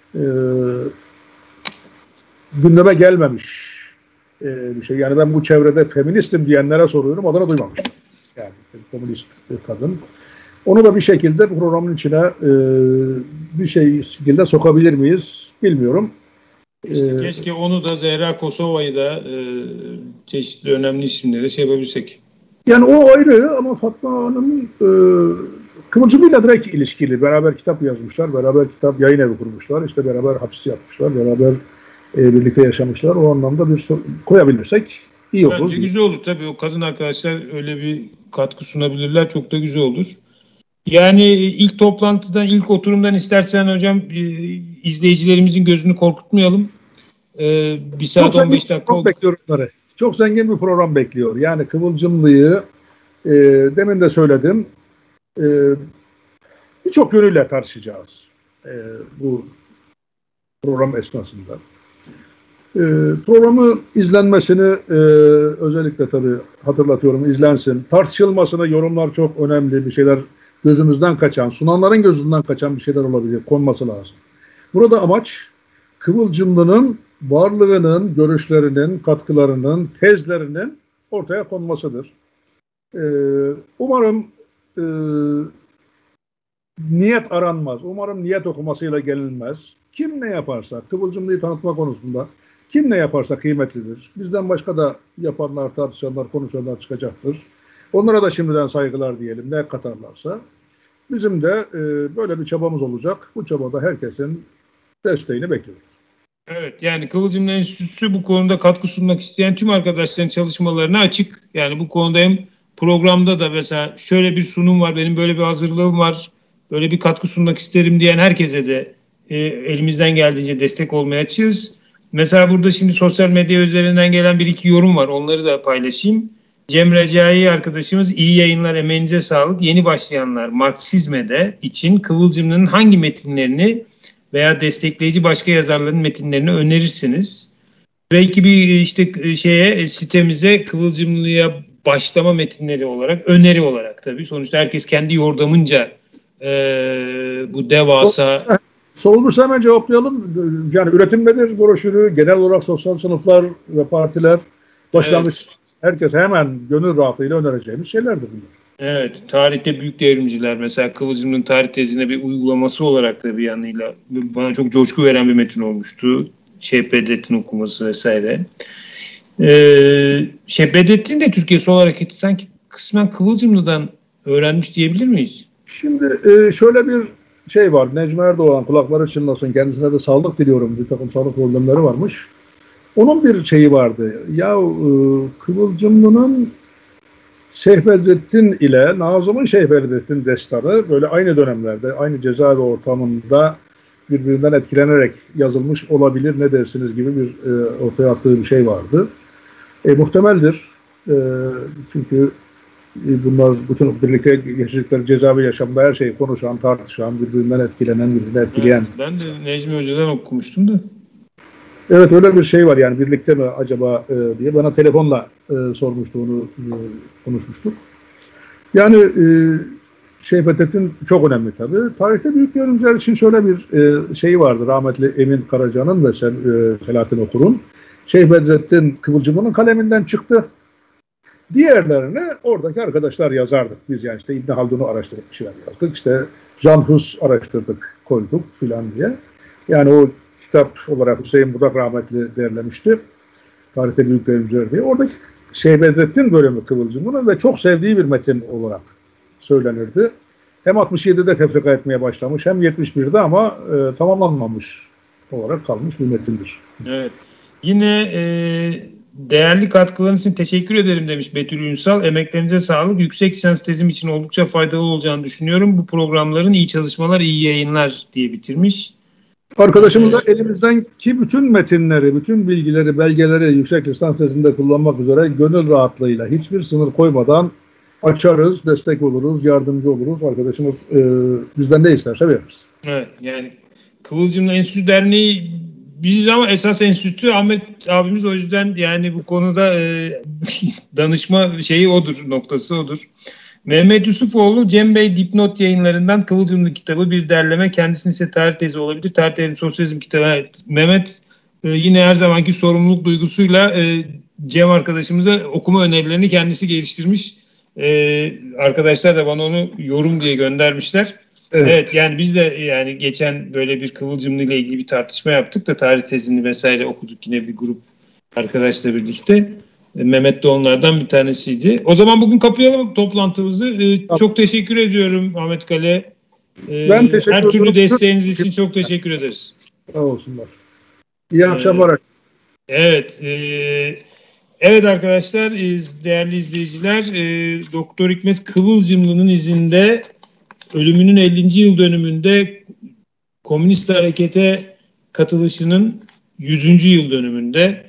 gündeme gelmemiş bir şey. Yani ben bu çevrede feministim diyenlere soruyorum, adını duymamışım. Yani komünist bir kadın. Onu da bir şekilde bu programın içine bir şekilde sokabilir miyiz bilmiyorum. İşte keşke onu da Zehra Kosova'yı da çeşitli önemli isimleri şey yapabilsek. Yani o ayrı ama Fatma Hanım Kıvılcımlı'yla direkt ilişkili. Beraber kitap yazmışlar, beraber kitap yayın evi kurmuşlar, işte beraber hapis yapmışlar, beraber birlikte yaşamışlar. O anlamda bir koyabilirsek iyi olur. Bence güzel olur tabii. O kadın arkadaşlar öyle bir katkı sunabilirler. Çok da güzel olur. Yani ilk toplantıdan, ilk oturumdan istersen hocam izleyicilerimizin gözünü korkutmayalım. Bir saat 15 dakika oldu. Çok zengin bir program bekliyor. Yani Kıvılcımlı'yı demin de söyledim. Birçok yönüyle tartışacağız bu program esnasında. Programı izlenmesini özellikle tabii hatırlatıyorum, izlensin. Tartışılmasını, yorumlar çok önemli, bir şeyler gözümüzden kaçan, sunanların gözünden kaçan bir şeyler olabilir, konması lazım. Burada amaç Kıvılcımlı'nın varlığının, görüşlerinin, katkılarının, tezlerinin ortaya konmasıdır. Umarım niyet aranmaz, umarım niyet okumasıyla gelinmez. Kim ne yaparsa, Kıvılcımlı'yı tanıtma konusunda kim ne yaparsa kıymetlidir. Bizden başka da yapanlar, tartışanlar, konuşanlar çıkacaktır. Onlara da şimdiden saygılar diyelim, ne katarlarsa. Bizim de böyle bir çabamız olacak. Bu çabada herkesin desteğini bekliyoruz. Evet, yani Kıvılcımlı Enstitüsü bu konuda katkı sunmak isteyen tüm arkadaşların çalışmalarına açık. Yani bu konuda hem programda da mesela şöyle bir sunum var, benim böyle bir hazırlığım var, böyle bir katkı sunmak isterim diyen herkese de elimizden geldiğince destek olmaya açığız. Mesela burada şimdi sosyal medya üzerinden gelen bir iki yorum var. Onları da paylaşayım. Cem Recai arkadaşımız iyi yayınlar, emeğinize sağlık. Yeni başlayanlar Marksizm'de için Kıvılcımlı'nın hangi metinlerini veya destekleyici başka yazarların metinlerini önerirsiniz? Belki bir işte sitemize Kıvılcımlı'ya başlama metinleri olarak, öneri olarak tabii. Sonuçta herkes kendi yordamınca bu devasa... Sorulursa hemen cevaplayalım. Yani üretimdedir broşürü, genel olarak sosyal sınıflar ve partiler, başlangıç, evet. Herkes hemen gönül rahatlığıyla önereceğimiz şeylerdir bunlar. Evet, tarihte büyük devrimciler, mesela Kıvılcımlı'nın tarih tezine bir uygulaması olarak da bir yanıyla bana çok coşku veren bir metin olmuştu. Bedrettin okuması vesaire. Bedrettin de Türkiye Sol Hareketi sanki kısmen Kıvılcımlı'dan öğrenmiş diyebilir miyiz? Şimdi şöyle bir şey var. Necmi Erdoğan, kulakları çınlasın, kendisine de sağlık diliyorum. Bir takım sağlık problemleri varmış. Onun bir şeyi vardı. Ya Kıvılcımlı'nın Şeyh Bedrettin ile Nazım'ın Şeyh Bedrettin destanı böyle aynı dönemlerde, aynı cezaevi ortamında birbirinden etkilenerek yazılmış olabilir, ne dersiniz gibi bir ortaya attığı bir şey vardı. Muhtemeldir. Çünkü bunlar bütün birlikte yaşadıkları cezaevi yaşamda her şeyi konuşan, tartışan, birbirinden etkilenen, birbirinden etkileyen. Evet, ben de Necmi Hoca'dan okumuştum da. Evet, öyle bir şey var yani, birlikte mi acaba diye bana telefonla sormuştu, onu konuşmuştuk. Yani Şeyh Bedrettin çok önemli tabii. Tarihte büyük devrimciler için şöyle bir şey vardı. Rahmetli Emin Karaca'nın ve Selahattin Okur'un. Şeyh Bedrettin Kıvılcımlı'nın kaleminden çıktı. Diğerlerini oradaki arkadaşlar yazardık. Biz yani işte İbn Haldun'u araştırıp bir şeyler yazdık. İşte Can Hus araştırdık, koyduk filan diye. Yani o kitap olarak Hüseyin Budak rahmetli derlemişti. Tarihte büyük devrimciler diye. Oradaki Şeyh Bedrettin bölümü Kıvılcımlı'nın ve çok sevdiği bir metin olarak söylenirdi. Hem 67'de tefrika etmeye başlamış, hem 71'de ama tamamlanmamış olarak kalmış bir metindir. Evet. Yine değerli katkılarınız için teşekkür ederim demiş Betül Ünsal. Emeklerinize sağlık. Yüksek lisans tezim için oldukça faydalı olacağını düşünüyorum. Bu programların iyi çalışmalar, iyi yayınlar diye bitirmiş. Arkadaşımız da elimizdeki bütün metinleri, bütün bilgileri, belgeleri yüksek lisans tezinde kullanmak üzere gönül rahatlığıyla hiçbir sınır koymadan açarız, destek oluruz, yardımcı oluruz. Arkadaşımız bizden ne isterse veririz. Evet, yani Kıvılcımlı Enstitüsü Derneği biziz ama esas enstitü Ahmet abimiz, o yüzden yani bu konuda danışma şeyi odur, noktası odur. Mehmet Yusufoğlu, Cem Bey Dipnot Yayınlarından Kıvılcımlı kitabı bir derleme, kendisinin ise tarih tezi olabilir. Tarih tezi, sosyalizm kitabı. Evet, Mehmet yine her zamanki sorumluluk duygusuyla Cem arkadaşımıza okuma önerilerini kendisi geliştirmiş. Arkadaşlar da bana onu yorum diye göndermişler. Evet, yani biz de yani geçen böyle bir Kıvılcımlı ile ilgili bir tartışma yaptık da tarih tezini vesaire okuduk yine bir grup arkadaşla birlikte. Mehmet de onlardan bir tanesiydi. O zaman bugün kapayalım toplantımızı. Çok teşekkür ediyorum Ahmet Kale. Ben teşekkür ederim. Her türlü desteğiniz için çok teşekkür ederiz. Sağ olsunlar. İyi akşamlar. Evet. Evet arkadaşlar, değerli izleyiciler, Doktor Hikmet Kıvılcımlı'nın izinde ölümünün 50. yıl dönümünde Komünist Hareket'e katılışının 100. yıl dönümünde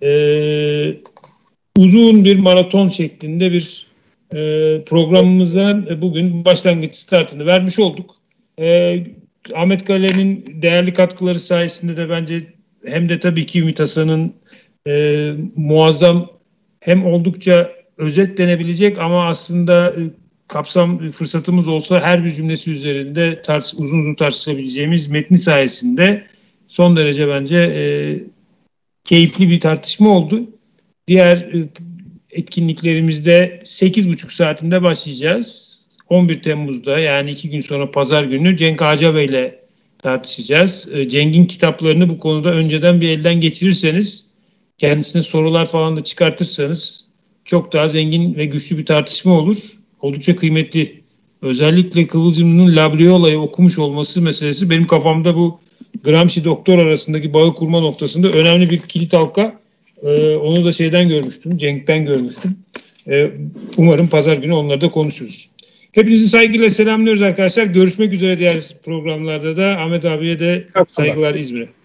uzun bir maraton şeklinde bir programımıza bugün başlangıç startını vermiş olduk. Ahmet Kale'nin değerli katkıları sayesinde de bence hem de tabii ki Ümit Hasan'ın muazzam, hem oldukça özet denebilecek ama aslında kapsam fırsatımız olsa her bir cümlesi üzerinde uzun uzun tartışabileceğimiz metni sayesinde son derece bence keyifli bir tartışma oldu. Diğer etkinliklerimizde 8.30 saatinde başlayacağız. 11 Temmuz'da, yani 2 gün sonra Pazar günü Cenk Ağca Bey'le tartışacağız. Cenk'in kitaplarını bu konuda önceden bir elden geçirirseniz, kendisine sorular falan da çıkartırsanız çok daha zengin ve güçlü bir tartışma olur. Oldukça kıymetli. Özellikle Kıvılcımlı'nın Labriola'yı okumuş olması meselesi benim kafamda bu Gramsci doktor arasındaki bağı kurma noktasında önemli bir kilit halka. Onu da şeyden görmüştüm, Cenk'ten görmüştüm. Umarım Pazar günü onları da konuşuruz. Hepinizi saygıyla selamlıyoruz arkadaşlar. Görüşmek üzere diğer programlarda da. Ahmet abiye de saygılar İzmir'e.